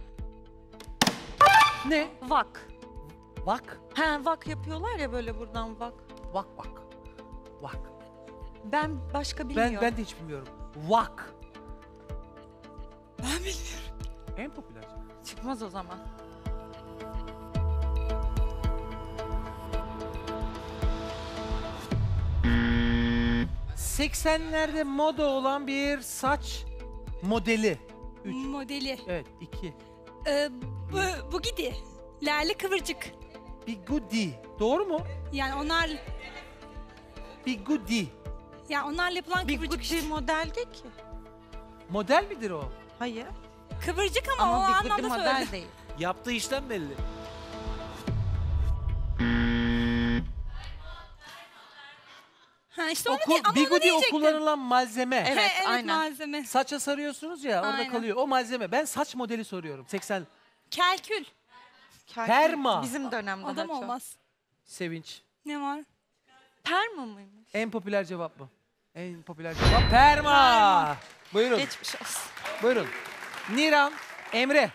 Ne?
Vak.
Vak.
Ha vak yapıyorlar ya böyle buradan vak.
Vak vak. Vak.
Ben başka
Ben,
bilmiyorum.
ben de hiç bilmiyorum. Vak.
Ben bilmiyorum.
En popüler cevap.
Çıkmaz o zaman.
seksenlerde moda olan bir saç modeli. Üç.
Modeli.
Evet, iki.
Ee, bu, bu gidi. Lale kıvırcık.
Bigudi. Doğru mu?
Yani onlar
Bigudi.
ya onlarla yapılan kıvırcık işte.
Model değil ki.
Model midir o?
Hayır.
Kıvırcık ama, o
Ama bigudi
anlamda
model
söyledim.
değil.
Yaptığı işlem belli.
Ha işte onu
Oku,
diye- ama onu
bigudi o
diyecektim.
kullanılan malzeme.
Evet,
Evet,
evet
aynen.
malzeme.
Saça sarıyorsunuz ya orada
Aynen.
kalıyor. O malzeme. Ben saç modeli soruyorum. seksen.
Kelkül.
Kelkül
Perma.
Bizim dönemde
Adam
daha çok.
olmaz.
Sevinç.
Ne var?
Perma mıymış?
En popüler cevap mı? En popüler cevap perma. Buyurun.
Geçmiş olsun.
Buyurun. Niran, Emre.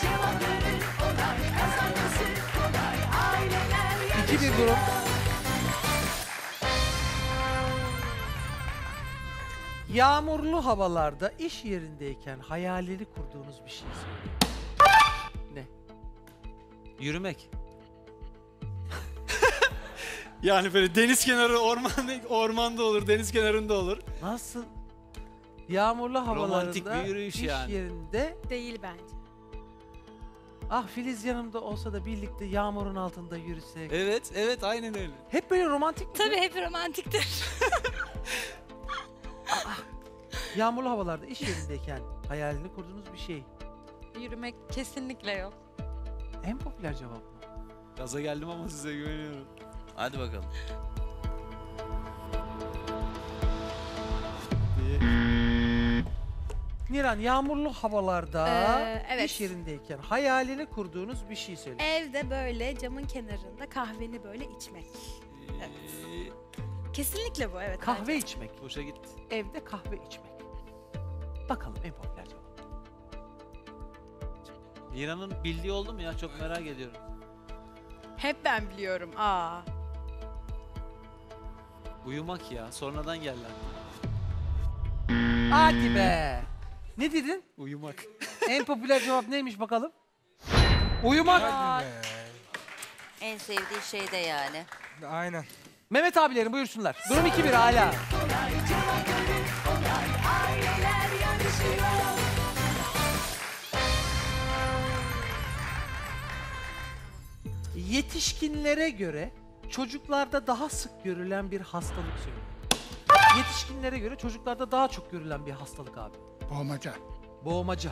İki bir durum. Yağmurlu havalarda iş yerindeyken hayalini kurduğunuz bir şey söyleyin. Ne?
Yürümek. Yani böyle deniz kenarı, orman, ormanda olur, deniz kenarında olur.
Nasıl? Yağmurlu havalarda
Romantik bir yürüyüş
iş
yani.
yerinde
Değil bence.
ah Filiz yanımda olsa da birlikte yağmurun altında yürüsek.
Evet, evet aynen öyle.
Hep böyle romantik mi?
Tabii hep romantiktir.
Yağmurlu havalarda iş yerindeyken hayalini kurduğunuz bir şey.
Yürümek kesinlikle yok.
En popüler cevap mı?
Gaza geldim ama size güveniyorum.
Hadi bakalım.
Niran, yağmurlu havalarda
Ee, evet.
iş yerindeyken hayalini kurduğunuz bir şey söyle.
Evde böyle camın kenarında kahveni böyle içmek. Evet. Kesinlikle bu evet.
Kahve
bence.
içmek.
Boşa gitti.
Evde kahve içmek. Bakalım en popüler cevap.
İran'ın bildiği oldu mu ya? Çok merak ediyorum.
Hep ben biliyorum. Aa.
Uyumak ya. Sonradan geldi aklıma.
Hadi be. Ne dedin?
Uyumak.
En popüler cevap neymiş bakalım? Uyumak.
Hadi En sevdiği şey de yani.
Aynen.
Mehmet abilerim buyursunlar. Durum iki bir hala.
Aileler yarışıyor.
Yetişkinlere göre çocuklarda daha sık görülen bir hastalık söyle. Yetişkinlere göre çocuklarda daha çok görülen bir hastalık abi.
Boğmaca.
Boğmaca.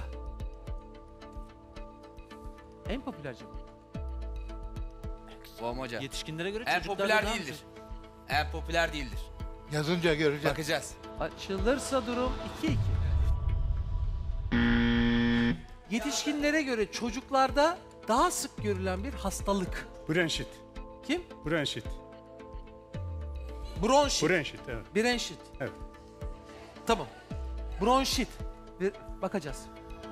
En popüler cevap.
Boğmaca.
Yetişkinlere göre
En
çocuklarda
popüler
daha
değildir. En popüler değildir.
Yazınca göreceğiz.
Bakacağız.
Açılırsa durum iki iki. Yetişkinlere göre çocuklarda daha sık görülen bir hastalık.
Bronşit.
Kim?
Bronşit.
Bronşit.
Bronşit, evet.
Bronşit.
Evet.
Tamam. Bronşit. Bir bakacağız.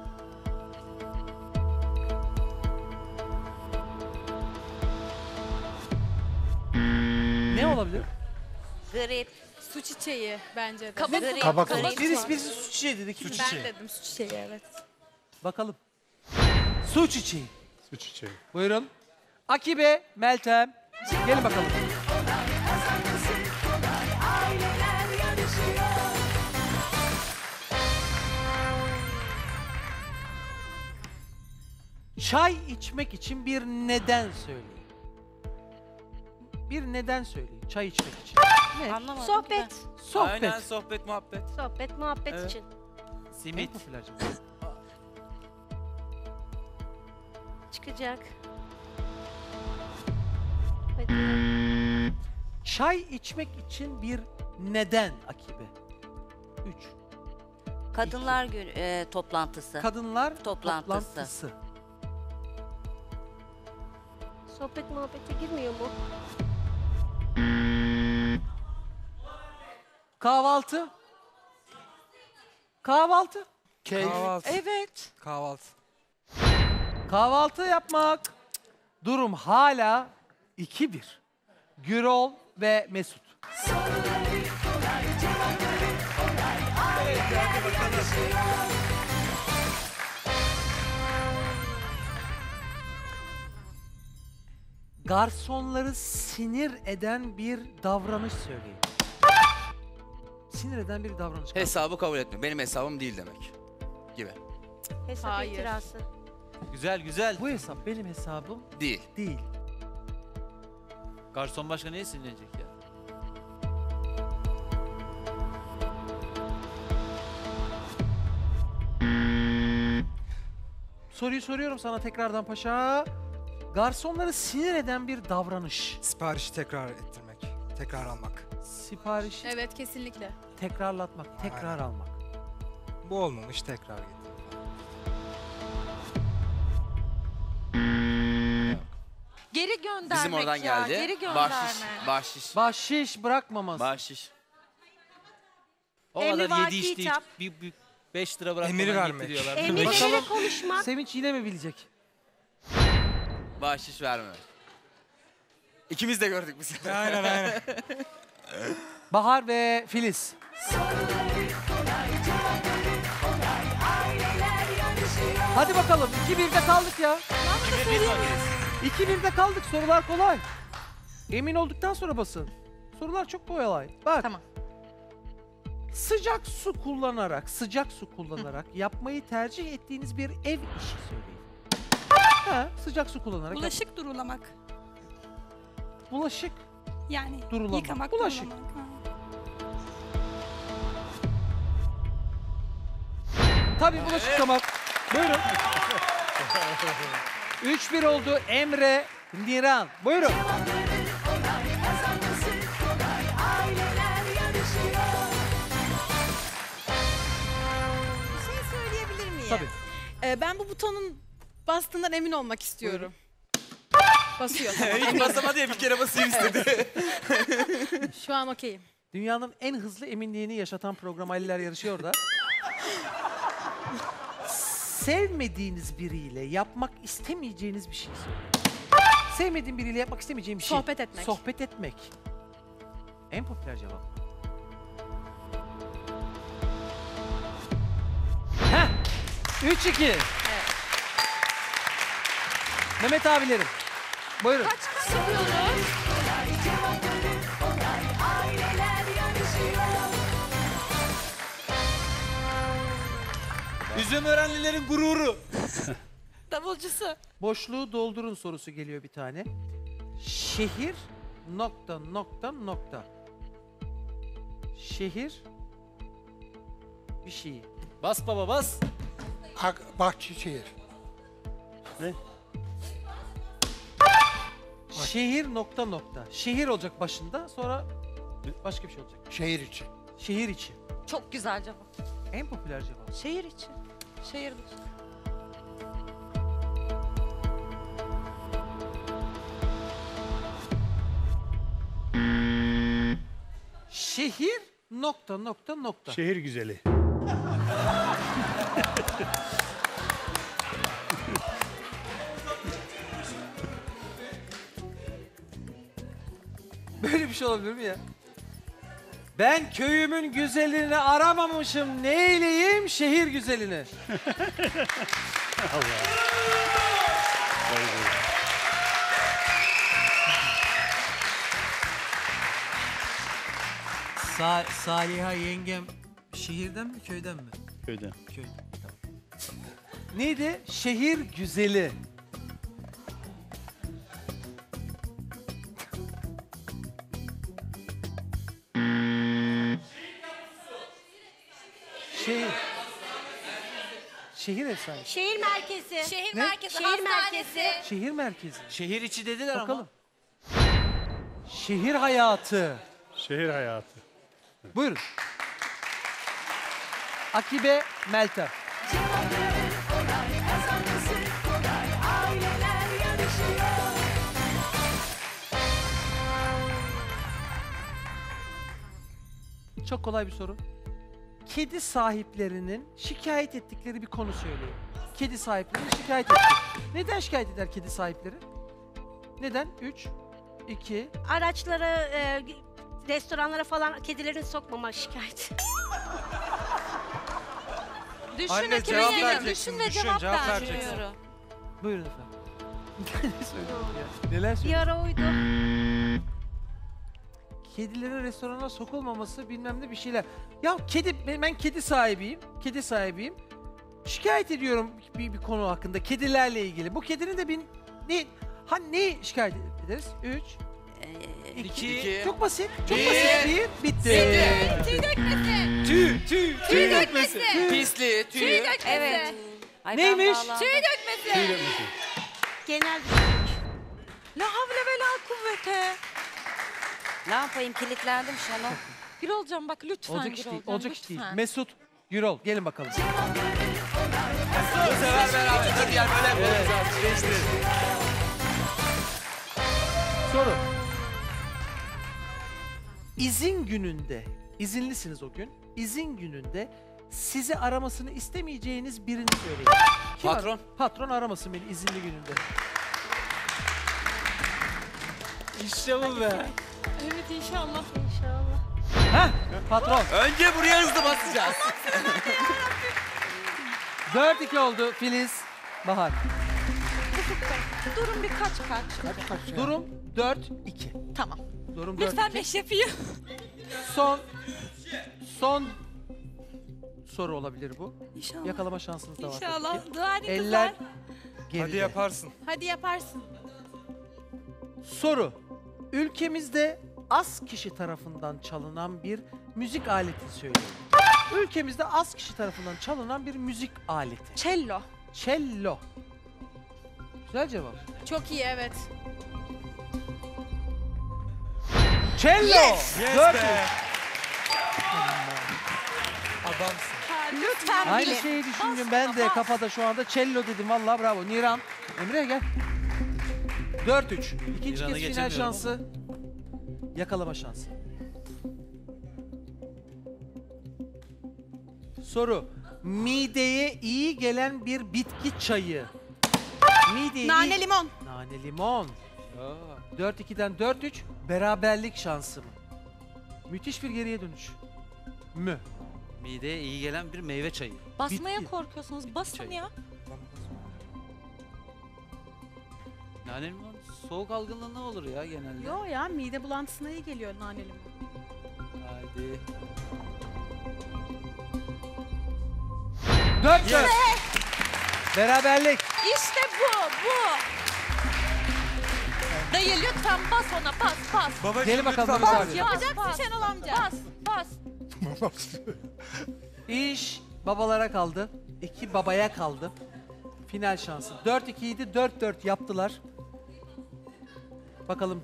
Ne olabilir?
Grip.
Su çiçeği bence de.
Kabak-
Grip,
kabak
grip
olur.
Birisi,
var.
birisi su çiçeği dedi. Kim?
Ben dedim su çiçeği evet.
Bakalım. Su çiçeği.
Su çiçeği.
Buyurun. Akibe, Meltem. Gelin bakalım.
Aileler yarışıyor.
Çay içmek için bir neden söyleyin. Bir neden söyleyin çay içmek için. Ne?
Anlamadım
Sohbet.
Sohbet.
Aynen sohbet muhabbet.
Sohbet, muhabbet
Evet.
için.
En
Simit.
popüler cevap.
Çıkacak. Hadi.
Çay içmek için bir neden Akibe. Üç.
Kadınlar günü e, toplantısı.
Kadınlar
Toplantısı.
toplantısı.
Sohbet muhabbete girmiyor mu?
Kahvaltı. Kahvaltı.
Keyif.
Kahvaltı.
Evet.
Kahvaltı.
Kahvaltı yapmak. Durum hala iki bir. Gürol ve Mesut.
Soruları kolay, cevapları kolay. Aileler yarışıyor.
Garsonları sinir eden bir davranış söyleyin. Sinir eden bir davranış.
Hesabı kabul etme. Benim hesabım değil demek. Gibi.
Hesap
Hayır.
itirası.
Güzel güzel.
Bu hesap benim hesabım
Değil.
değil.
Garson başka neye sinirlenecek ya?
Soruyu soruyorum sana tekrardan paşa. Garsonları sinir eden bir davranış.
Siparişi tekrar ettirmek. Tekrar almak.
Sipariş
Evet kesinlikle.
tekrarlatmak, tekrar
Aynen.
almak.
Bu olmamış tekrar getirmek.
Geri göndermek
Bizim oradan
ya.
geldi.
Geri gönderme.
Bahşiş. Bahşiş.
Bahşiş bırakmaması.
Bahşiş.
O
Emri
kadar
var
yedi içti
kitap.
bir, bir beş lira bırakmadan
Emir vermek.
getiriyorlar.
Emirlere
Bakalım.
konuşmak.
Sevinç yine mi bilecek?
Bahşiş verme. İkimiz de gördük biz.
Aynen aynen.
Bahar ve Filiz.
Soruları kolay, cevapları kolay. Aileler yarışıyor.
Hadi bakalım iki birde kaldık ya. iki birde kaldık, sorular kolay. Emin olduktan sonra basın. Sorular çok kolay. Bak.
Tamam.
Sıcak su kullanarak, sıcak su kullanarak yapmayı tercih ettiğiniz bir ev işi söyleyin. Ha, sıcak su kullanarak. yap-
Bulaşık durulamak.
Bulaşık
Yani
Durulamak.
yıkamak,
Bulaşık.
durulamak. Ha.
Tabii bulaşık yıkamak. Buyurun. üç bir oldu Emre, Niran. Buyurun.
Cevapları kolay, kazanması kolay. Aileler yarışıyor.
Bir şey söyleyebilir miyim?
Tabii.
Ee, ben bu butonun bastığından emin olmak istiyorum. Basıyor.
Hiç basamadı ya bir kere basayım istedi.
Şu an okeyim.
Dünyanın en hızlı eminliğini yaşatan program Aileler Yarışıyor da. Sevmediğiniz biriyle yapmak istemeyeceğiniz bir şey söyleyin. Sevmediğin biriyle yapmak istemeyeceğin bir şey.
Sohbet etmek.
Sohbet etmek. En popüler cevap. Heh. üç iki.
Evet.
Mehmet abilerim. Buyurun.
Soruları kolay, cevapları kolay. Aileler yarışıyor.
Üzüm öğrenlilerin gururu.
Davulcusu.
Boşluğu doldurun sorusu geliyor bir tane. Şehir nokta nokta nokta. Şehir bir şeyi.
Bas baba bas.
Ak- Bahçeşehir.
Ne?
Şehir nokta nokta. Şehir olacak başında, sonra başka bir şey olacak.
Şehir içi.
Şehir içi.
Çok güzel cevap.
En popüler cevap.
Şehir içi. Şehir dışı.
Şehir nokta nokta nokta.
Şehir güzeli.
Böyle bir şey olabilir mi ya? Ben köyümün güzelini aramamışım. Neyleyim şehir güzelini?
Sa Saliha yengem şehirden mi köyden mi?
Köyden.
Köyden.
Neydi? Şehir güzeli. Şehir. Şehir efsanesi.
Şehir merkezi.
Şehir
Ne?
merkezi,
Şehir
hastanesi.
merkezi.
Şehir merkezi.
Şehir içi dediler
Bakalım.
ama.
Şehir hayatı.
Şehir hayatı.
Buyurun. Akibe Meltem.
Cevapları kolay, kazanması kolay. Aileler yarışıyor.
Çok kolay bir soru. Kedi sahiplerinin şikayet ettikleri bir konu söyleyin. Kedi sahipleri şikayet etti. Neden şikayet eder kedi sahipleri? Neden? üç, iki,
Araçlara e, restoranlara falan kedilerini sokmama şikayet.
Düşün
Anne,
ekmeği
cevap
yiyelim.
vereceksin,
Düşün ve
düşün,
cevap,
cevap
ver.
vereceksin.
Buyurun efendim. ne söylüyorsun ya? Neler
Bir
söylüyorsun?
ara oydu.
Kedilerin restorana sokulmaması bilmem ne bir şeyler. Ya kedi, ben, ben kedi sahibiyim. Kedi sahibiyim. Şikayet ediyorum bir, bir konu hakkında. Kedilerle ilgili. Bu kedinin de bir ne, ha, ne şikayet ederiz? Üç.
İki.
İki.
Çok basit. Çok
Bir.
basit. Bir. Bitti.
Bitti.
Tüy dökmesi.
Tüy, tüy,
Tüy dökmesi.
Pisliği,
Tüy
tüyü.
dökmesi.
Evet. Ay, ben
Neymiş?
bağlandım.
Tüy dökmesi.
Genel
La havle ve la kuvvete. Ne yapayım kilitlendim Şenol. Gül olacağım bak lütfen
Olacak
Gül
iş değil.
olacağım,
Olacak iş değil.
lütfen.
Mesut, Gürol gelin bakalım.
Bu sefer beraber. Dur gel böyle yapalım.
Evet. Soru. İzin gününde, izinlisiniz o gün. İzin gününde sizi aramasını istemeyeceğiniz birini söyleyin. Kim
Patron.
ar- patron aramasın beni izinli gününde.
İşte bu be.
Evet inşallah.
inşallah.
Heh, patron.
Önce buraya hızlı basacağız.
dört iki oldu Filiz, Bahar.
Durun birkaç kaç.
Durum dört iki.
Tamam.
Durum dört
Lütfen
iki.
beş yapayım.
Son, son soru olabilir bu.
İnşallah.
Yakalama şansınız da var. tabii
İnşallah.
ki.
Dua edin
Eller
kızlar.
geride.
Hadi yaparsın.
Hadi yaparsın.
Soru. Ülkemizde az kişi tarafından çalınan bir müzik aleti söyleyin. Ülkemizde az kişi tarafından çalınan bir müzik aleti.
Cello.
Cello. Güzel cevap.
Çok iyi evet.
Cello.
Yes
Dört
be.
üç.
Adamsın.
Lütfen
Aynı
bilin.
şeyi düşündüm
Bas,
ben de
bas.
kafada şu anda cello dedim vallahi bravo. Niran. Emre gel. dört üç. İkinci
Niran'ı
kez final
geçemiyorum
şansı. Yakalama şansı. Soru. Mideye iyi gelen bir bitki çayı. Mideye
Nane
iyi...
limon.
Nane limon. dört ikiden dört üç. Beraberlik şansı mı? Müthiş bir geriye dönüş. Mü?
Mideye iyi gelen bir meyve çayı.
Basmaya
Bitti.
korkuyorsunuz. Basın
Çay.
ya.
Nane limon soğuk algınlığı ne olur ya genelde?
Yo ya mide bulantısına iyi geliyor nane limon.
Haydi.
dört dört. Beraberlik.
İşte bu, bu. Dayı lütfen bas ona, bas, bas.
Babacığım
Gelin bakalım
lütfen
Mehmet
bas.
abi.
Yapacaksın Şenol amca.
Bas, bas.
İş babalara kaldı. İki babaya kaldı. Final şansı. dört iki idi. dört dört yaptılar. Bakalım.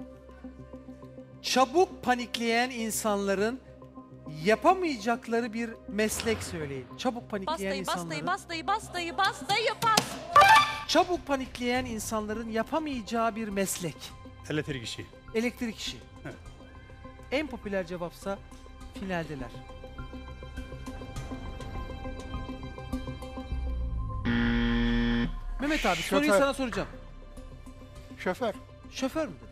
Çabuk panikleyen insanların yapamayacakları bir meslek söyleyin. Çabuk
Bas
panikleyen
dayı, bas
insanların.
dayı, bas dayı, bas dayı, bas dayı, bas.
Çabuk panikleyen insanların yapamayacağı bir meslek.
Elektrik işi.
Elektrik işi.
Evet.
En popüler cevapsa finaldeler. Mehmet abi soruyu
Şoför.
sana soracağım.
Şoför.
Şoför müdür?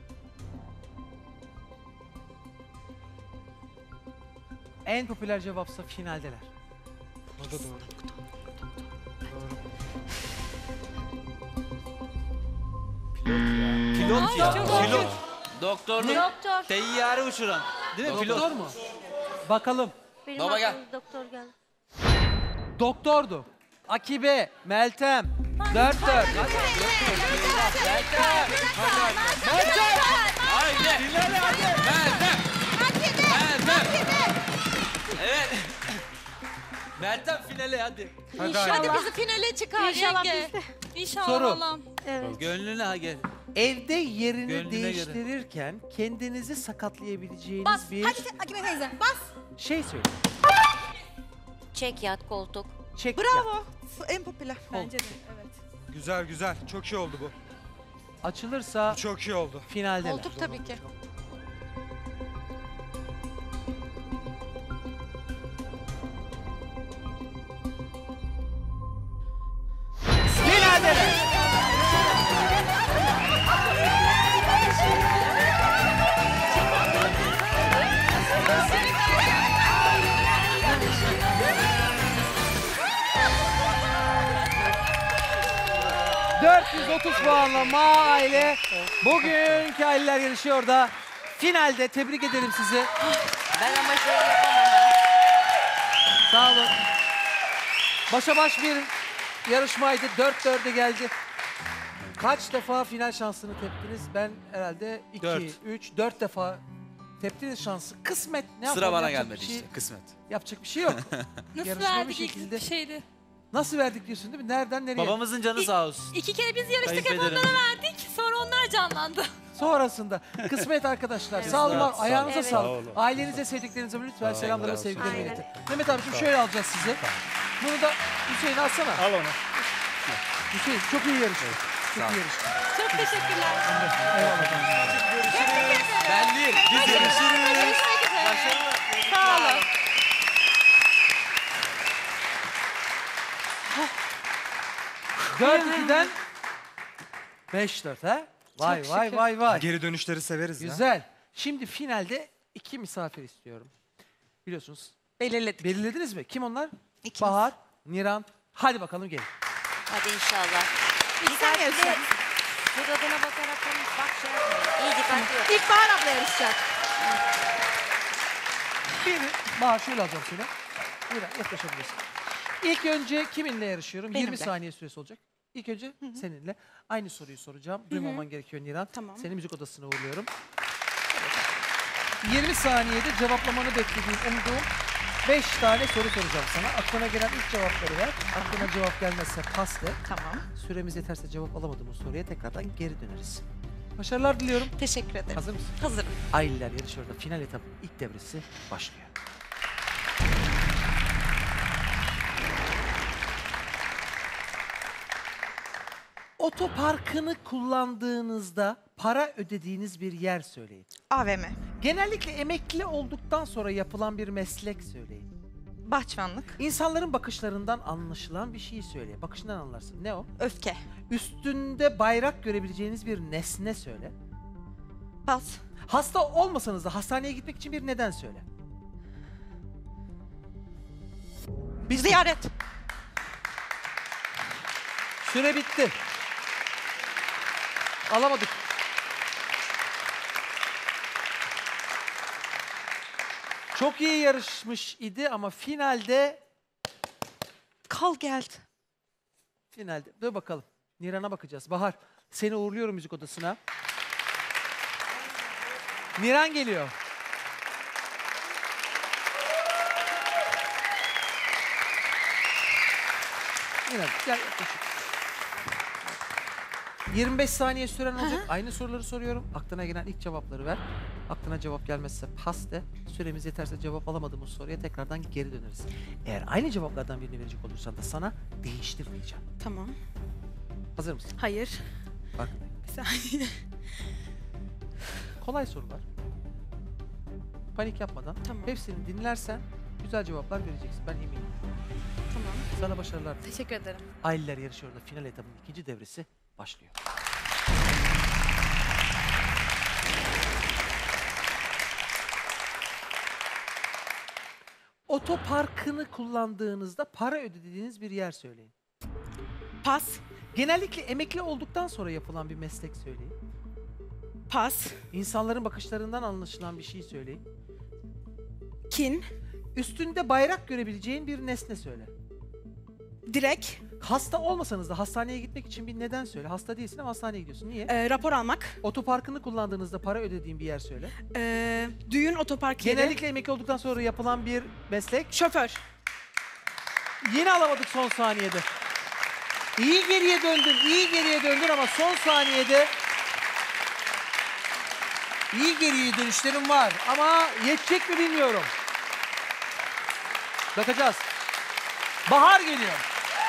En popüler cevapsa finaldeler.
O da doğru.
Pilot ya.
çok
Pilot.
Doktorluk.
Doktor.
Teyyare uçuran. Değil mi?
Doktor
Pilot.
mu? Bakalım.
Benim
Baba gel.
aklıma doktor geldi.
Doktordu. Akibe, Meltem. Dört dört.
Haydi. Meltem. Meltem. Evet.
Meltem finale hadi.
Hadi
Hadi
hadi.
bizi finale çıkar
İnşallah
yenge.
biz de.
İnşallah
Soru.
Allah'ım.
Evet.
Gönlüne ha gel.
Evde yerini
Gönlüne
değiştirirken kendinizi sakatlayabileceğiniz
Bas.
bir
Hadi Akime teyze bas.
şey söyle.
Çek yat koltuk.
Çek
Bravo. En popüler.
Bence de evet.
Güzel güzel. Çok iyi oldu bu.
yap. Açılırsa
Bu çok iyi oldu.
finaldeler.
Koltuk tabii ki.
Finaldeler. otuz puanla Ma Aile. Bugünkü aileler yarışıyor da finalde. Tebrik ederim sizi.
Ben ama şey yapamam.
Sağ olun. Başa baş bir yarışmaydı. Dört dörde geldi. Kaç defa final şansını teptiniz? Ben herhalde
Dört.
iki, üç, dört defa teptiniz şansı. Kısmet. Ne
Sıra
yapalım?
bana
Yapacak
gelmedi
bir şey-
işte, kısmet.
Yapacak bir şey yok.
Nasıl
Yarışma bir
verdik
şekilde.
ilk şeydi?
Nasıl verdik diyorsun değil mi? Nereden nereye?
Babamızın canı sağ olsun.
İki kere biz yarıştık, hep
Kayınpederim.
onlara verdik. Sonra onlar canlandı.
Sonrasında kısmet arkadaşlar.
Evet.
Sağ olun, var.
Sağ olun.
Ayağınıza
Evet.
sağlık.
Sağ olun.
Ailenize, sevdiklerinize lütfen selamları ve
olun.
sevgilerimi
Aynen.
iletin. Mehmet abiciğim şöyle alacağız sizi. Bunu da Hüseyin alsana.
Al onu.
Hüseyin çok iyi yarıştın. Çok
Sağ ol.
iyi yarıştın.
Çok teşekkürler.
Eyvallah.
Ben değil, biz yarışırız.
Görüşmek üzere.
Başarılı.
Sağ olun.
dört ikiden beş dört ha? Vay
Çok
vay
şükür.
vay vay.
Geri dönüşleri severiz ya.
Güzel. Şimdi finalde iki misafir istiyorum. Biliyorsunuz.
Belirledik.
Belirlediniz mi? Kim onlar?
İkimiz.
Bahar, Niran. Hadi bakalım gelin.
Hadi inşallah.
İlk sen
Dikkatli.
yarışacaksın.
Suratına bakarak konuş. Bak şey yapmayın. İyi dikkatli yok.
İlk Bahar abla yarışacak.
Bir, Bahar şöyle alacağım seni. Niran yaklaşabilirsin. İlk önce kiminle yarışıyorum?
Benimle.
yirmi saniye süresi olacak. İlk önce seninle. Aynı soruyu soracağım. Duymaman gerekiyor Niran.
Tamam.
Seni müzik odasına uğurluyorum. yirmi saniyede cevaplamanı beklediğim, umduğum beş tane soru soracağım sana. Aklına gelen ilk cevapları ver. Aklına cevap gelmezse pas de.
Tamam.
Süremiz yeterse cevap alamadığımız soruya tekrardan geri döneriz. Başarılar diliyorum.
Teşekkür ederim.
Hazır mısın?
Hazırım.
Aileler yarışıyor da final etapının ilk devresi başlıyor. Otoparkını kullandığınızda para ödediğiniz bir yer söyleyin.
A V M.
Genellikle emekli olduktan sonra yapılan bir meslek söyleyin.
Bahçıvanlık.
İnsanların bakışlarından anlaşılan bir şeyi söyle. Bakışından anlarsın. Ne o?
Öfke.
Üstünde bayrak görebileceğiniz bir nesne söyle.
Pas.
Hasta olmasanız da hastaneye gitmek için bir neden söyle.
Ziyaret.
Süre bitti. Alamadık. Çok iyi yarışmış idi ama finalde
Kal geldi.
finalde dur bakalım. Niran'a bakacağız. Bahar seni uğurluyorum müzik odasına. Niran geliyor. Niran gel yaklaşık. yirmi beş saniye süren olacak. Aynı soruları soruyorum. Aklına gelen ilk cevapları ver. Aklına cevap gelmezse pas de. Süremiz yeterse cevap alamadığımız soruya tekrardan geri döneriz. Eğer aynı cevaplardan birini verecek olursan da sana değiştir diyeceğim.
Tamam.
Hazır mısın?
Hayır.
Bak.
Bir saniye.
Kolay sorular. Panik yapmadan.
Tamam.
Hepsini dinlersen güzel cevaplar vereceksin. Ben eminim.
Tamam.
Sana başarılar.
Teşekkür ederim.
Aileler yarışıyor da final etabının ikinci devresi başlıyor. Otoparkını kullandığınızda para ödediğiniz bir yer söyleyin.
Pas.
Genellikle emekli olduktan sonra yapılan bir meslek söyleyin.
Pas.
İnsanların bakışlarından anlaşılan bir şey söyleyin.
Kin.
Üstünde bayrak görebileceğin bir nesne söyle.
Direk.
Hasta olmasanız da hastaneye gitmek için bir neden söyle. Hasta değilsin ama hastaneye gidiyorsun. Niye?
E, rapor almak.
Otoparkını kullandığınızda para ödediğin bir yer söyle.
E, düğün otopark yeri.
Genellikle emekli olduktan sonra yapılan bir meslek.
Şoför.
Yine alamadık son saniyede. İyi geriye döndün, iyi geriye döndün ama son saniyede iyi geriye dönüşlerin var ama yetecek mi bilmiyorum. Bakacağız. Bahar geliyor.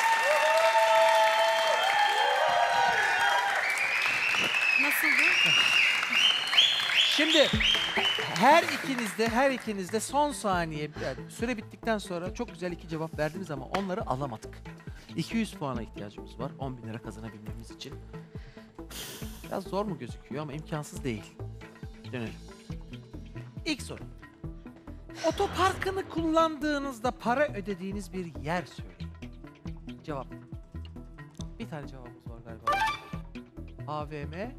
Nasıldı?
Şimdi her ikinizde, her ikinizde son saniye, yani süre bittikten sonra çok güzel iki cevap verdiniz ama onları alamadık. iki yüz puana ihtiyacımız var on bin lira kazanabilmemiz için. Biraz zor mu gözüküyor ama imkansız değil. Dönelim. İlk soru. Otoparkını kullandığınızda para ödediğiniz bir yer söyleyin. Cevap. Bir tane cevabımız var galiba. A V M.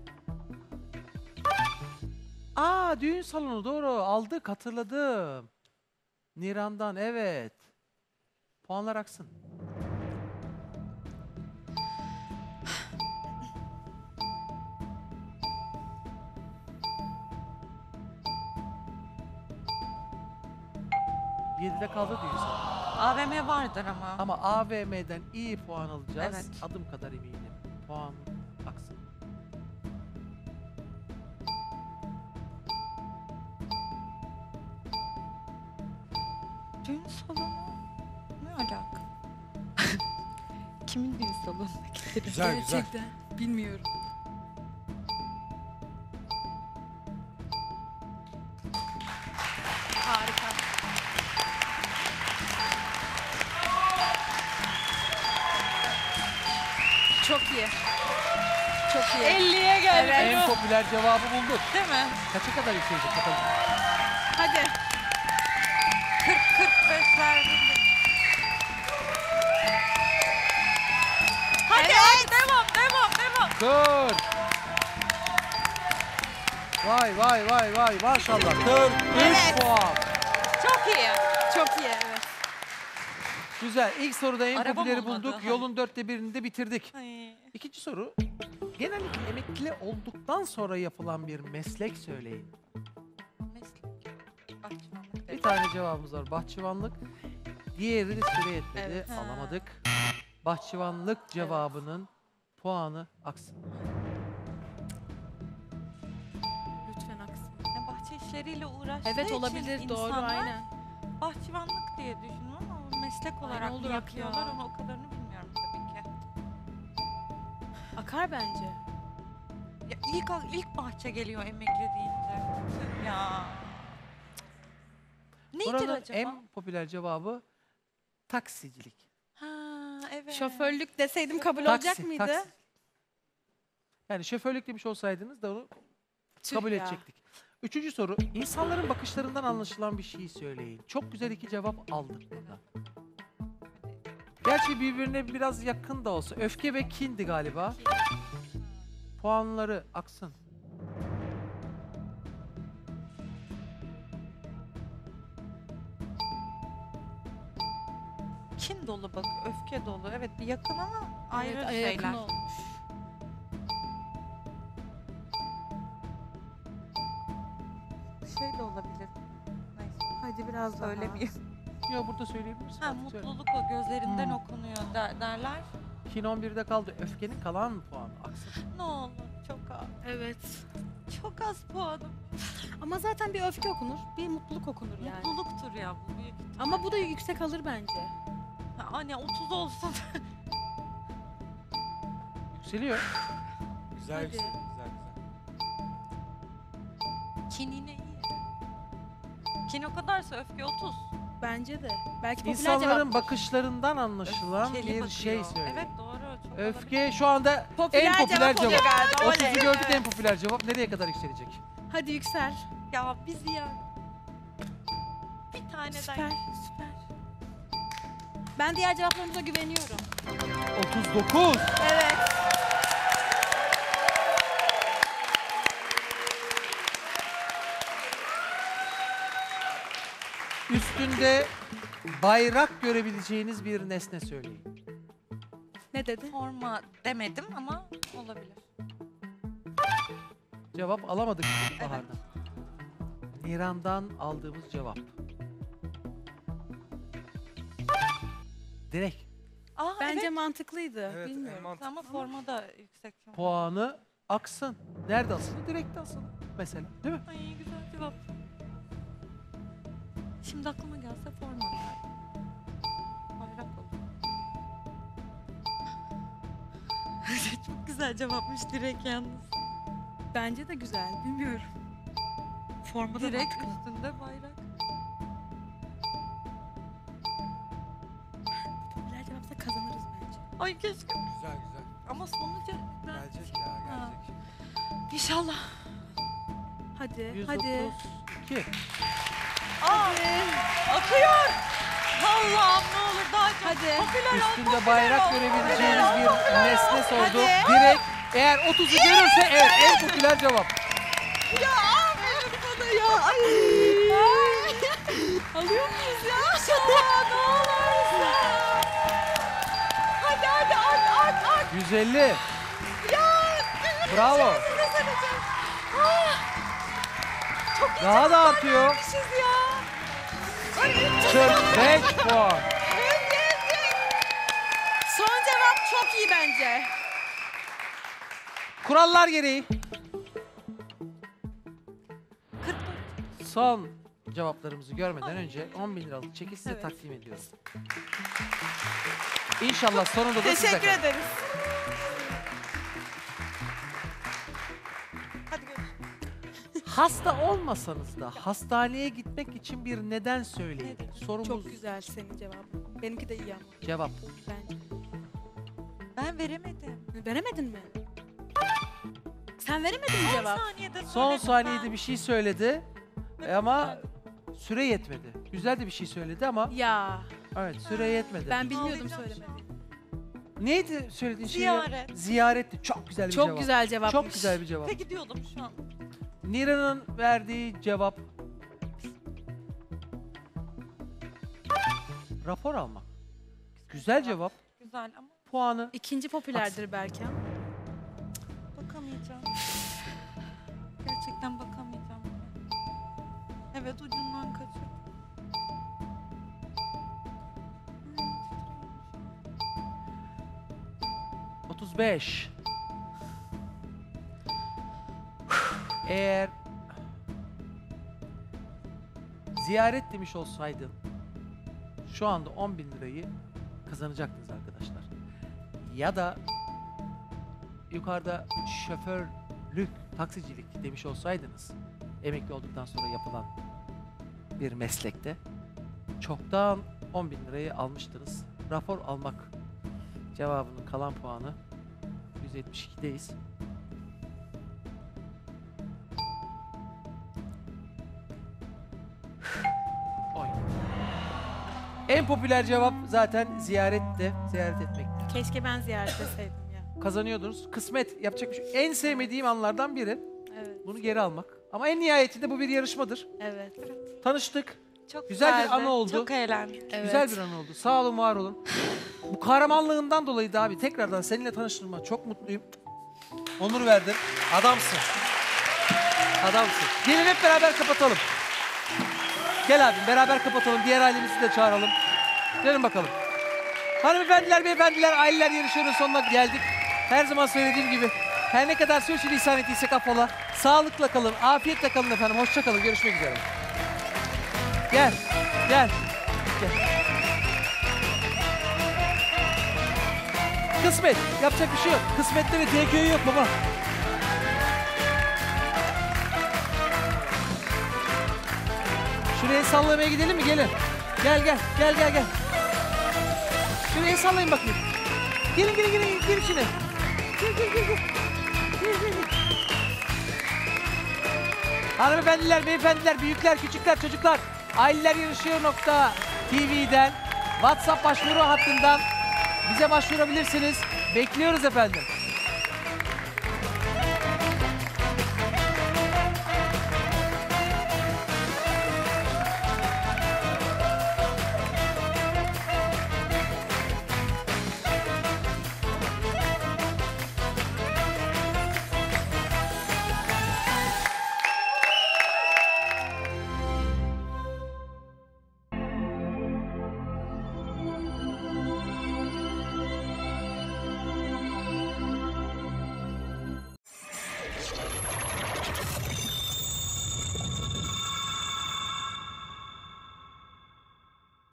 Aa, düğün salonu doğru. Aldık, hatırladım. Niran'dan, evet. Puanlar aksın. yedide kaldı düğün salonu.
A V M vardır ama.
Ama A V M'den iyi puan alacağız.
Evet.
Adım kadar eminim. Puan aksın.
Düğün salonu ne alaka? Kimin düğün salonuna gideriz?
Güzel, güzel.
Gerçekten bilmiyorum.
Harika. Çok iyi. Çok iyi.
elliye geldi.
Evet.
En popüler cevabı bulduk.
Değil mi?
Kaça kadar yükselecek bakalım.
Hadi.
kırk kırk beş verdim. Hadi
Evet.
hadi devam devam devam.
Dur. Vay vay vay vay maşallah. kırk üç
Evet.
puan.
Çok iyi.
Çok iyi, evet.
Güzel. İlk soruda en
Arabam
popüleri
olmadı,
bulduk.
hadi.
Yolun dörtte birini de bitirdik.
Ay.
İkinci soru. Genellikle emekli olduktan sonra yapılan bir meslek söyleyin.
Meslek. Bahçıvanlık.
Bir tane cevabımız var. Bahçıvanlık. Diğeri süre yetmedi.
Evet.
Alamadık. Bahçıvanlık cevabının puanı aksın.
Lütfen aksın.
Yani bahçe işleriyle uğraştığı
Evet,
için
olabilir, doğru,
insanlar
aynen.
bahçıvanlık diye düşünüyorum ama meslek olarak mı
olur,
yapıyorlar
akıyor.
onu o kadarını bilmiyorum tabii ki.
Akar bence.
Ya ilk ilk bahçe geliyor emekli deyince. Tüh ya. Neydir
Buranın
acaba?
en popüler cevabı taksicilik.
Ha evet.
Şoförlük deseydim kabul
Taksi,
olacak mıydı?
taksi. Yani şoförlük demiş olsaydınız da onu
Tüh
kabul
ya.
edecektik. Üçüncü soru. İnsanların bakışlarından anlaşılan bir şeyi söyleyin. Çok güzel iki cevap aldık burada. Gerçi birbirine biraz yakın da olsa. Öfke ve kindi galiba. Puanları aksın.
Kin dolu bak, öfke dolu. Evet bir yakın ama ayrı
Evet,
şeyler.
yakın olmuş.
Şey de olabilir. Neyse.
Hadi biraz daha.
Söylemeyeyim.
Ya burada söyleyebilirsin.
Ha,
artık söyle.
mutluluk o gözlerinden
Hmm.
okunuyor der, derler.
Kin on birde kaldı. Öfkenin kalan puanı aksın.
Ne olur çok az.
Evet.
Çok az puanım.
Ama zaten bir öfke okunur, bir mutluluk okunur yani.
Mutluluktur ya bu büyük ihtimal.
Ama bu da yüksek alır bence.
Ha, anne otuz olsun.
Yükseliyor.
Güzel
Hadi.
güzel güzel güzel.
Kin yine iyi. Kin o kadarsa öfke otuz.
Bence de. Belki popüler
İnsanların
cevaptır.
bakışlarından anlaşılan
Öfkeli
bir
bakıyor.
şey söyle.
Evet doğru. Çok
Öfke şu anda
Popüler
en popüler
cevap
cevap.
oluyor galiba,
otuzu
oley.
gördük
Evet.
en popüler cevap. Nereye kadar yükselecek?
Hadi yüksel.
Ya biz ya. Bir tane
Süper,
daha.
süper. Ben diğer cevaplarımıza güveniyorum.
otuz dokuz.
Evet.
Üstünde bayrak görebileceğiniz bir nesne söyleyin.
Ne dedi?
Forma demedim ama olabilir.
Cevap alamadık Bahar'dan. Niran'dan aldığımız cevap. Direkt
Aa,
Bence
evet.
mantıklıydı.
Evet, en
Bilmiyorum.
mantıklı.
Ama forma da yüksek.
puanı aksın. Nerede asılı? Direkt asılı. Mesela değil mi?
Ay güzel cevap. Şimdi aklıma gelse forma derdim. Bayrak olur. Çok güzel cevapmış direkt yalnız.
Bence de güzel. Bilmiyorum.
Forma direkt üstünde bayrak.
Popüler cevapsa kazanırız bence.
Ay keşke.
Güzel güzel.
Ama sonucu
Gelecek ya gelecek.
İnşallah.
Hadi,
yüz
hadi.
otuz iki.
Aa, akıyor. Allah'ım ne olur daha çok
Hadi.
popüler ol,
Üstünde
popüler
bayrak
ol,
görebileceğiniz
popüler ol,
bir
popüler ol.
nesne sorduk.
Hadi.
Direkt Eğer otuzu görürse evet en popüler cevap.
Ya aferin bana ya. Ay. Alıyor muyuz ya? İnşallah ne olursa. Hadi hadi art art art.
yüz elli.
Ya.
Bravo.
Ah, çok iyi
Daha da
cevaplar
artıyor.
vermişiz ya. Ay,
kırk beş puan.
Son cevap çok iyi bence.
Kurallar gereği. Son cevaplarımızı görmeden önce on bin liralık çeki size
Evet.
takdim ediyorum. İnşallah sonunda da size
Teşekkür
kalır.
ederiz.
Hasta olmasanız da hastaneye gitmek için bir neden söyleyin. Sorumuz
Çok güzel senin cevabın. Benimki de iyi ama.
cevap.
Bence.
Ben veremedim.
Veremedin mi? Sen veremedin mi cevap?
Son saniyede bir şey söyledi e ama süre yetmedi. Güzel de bir şey söyledi ama
Ya.
evet süre yetmedi.
Ben bilmiyordum söylemediğini.
Neydi söylediğin şey?
Ziyaret.
Ziyaretti. Çok güzel bir
Çok
cevap.
güzel cevapmış.
Çok güzel bir cevap.
Peki diyordum şu an.
Nira'nın verdiği cevap rapor almak. Güzel cevap.
Güzel ama
Puanı
İkinci popülerdir belki ama.
bakamayacağım. Gerçekten bakamayacağım. Evet ucundan kaçır.
otuz beş. Eğer ziyaret demiş olsaydın şu anda on bin lirayı kazanacaktınız arkadaşlar. Ya da yukarıda şoförlük, taksicilik demiş olsaydınız emekli olduktan sonra yapılan bir meslekte çoktan on bin lirayı almıştınız. Rapor almak cevabının kalan puanı yüz yetmiş ikideyiz. Oy. En popüler cevap zaten ziyaretti, ziyaret etmekti.
Keşke ben ziyaret etseydim ya.
Kazanıyordunuz. Kısmet, yapacak bir şey. En sevmediğim anlardan biri
Evet.
bunu geri almak. Ama en nihayetinde bu bir yarışmadır.
Evet.
Tanıştık.
Çok
Güzel bir
güzeldi.
anı oldu.
Çok eğlendik.
Evet.
Güzel bir an oldu. Sağ olun, var olun. Bu kahramanlığından dolayı da abi tekrardan seninle tanıştığıma çok mutluyum. Onur verdin. Adamsın. Adamsın. Gelin hep beraber kapatalım. Gel abim beraber kapatalım. Diğer ailemizi de çağıralım. Gelin bakalım. Hanımefendiler, beyefendiler, aileler yarışıyoruz sonuna geldik. Her zaman söylediğim gibi her ne kadar sürçülisan ettiysek affola. Sağlıkla kalın, afiyetle kalın efendim. Hoşça kalın. Görüşmek üzere. Gel, gel, gel. Kısmet, yapacak bir şey yok. Kısmette de T K'yi yok baba. Şuraya sallamaya gidelim mi? Gelin. Gel, gel, gel, gel, gel. Şuraya sallayın bakayım. Gelin, gelin, gelin, gir içine. Gel, gel, gel, gel. Gel, gel, gel. Hanımefendiler, beyefendiler, büyükler, küçükler, çocuklar, aileler yarışıyor nokta T V'den, WhatsApp başvuru hattından bize başvurabilirsiniz. Bekliyoruz efendim.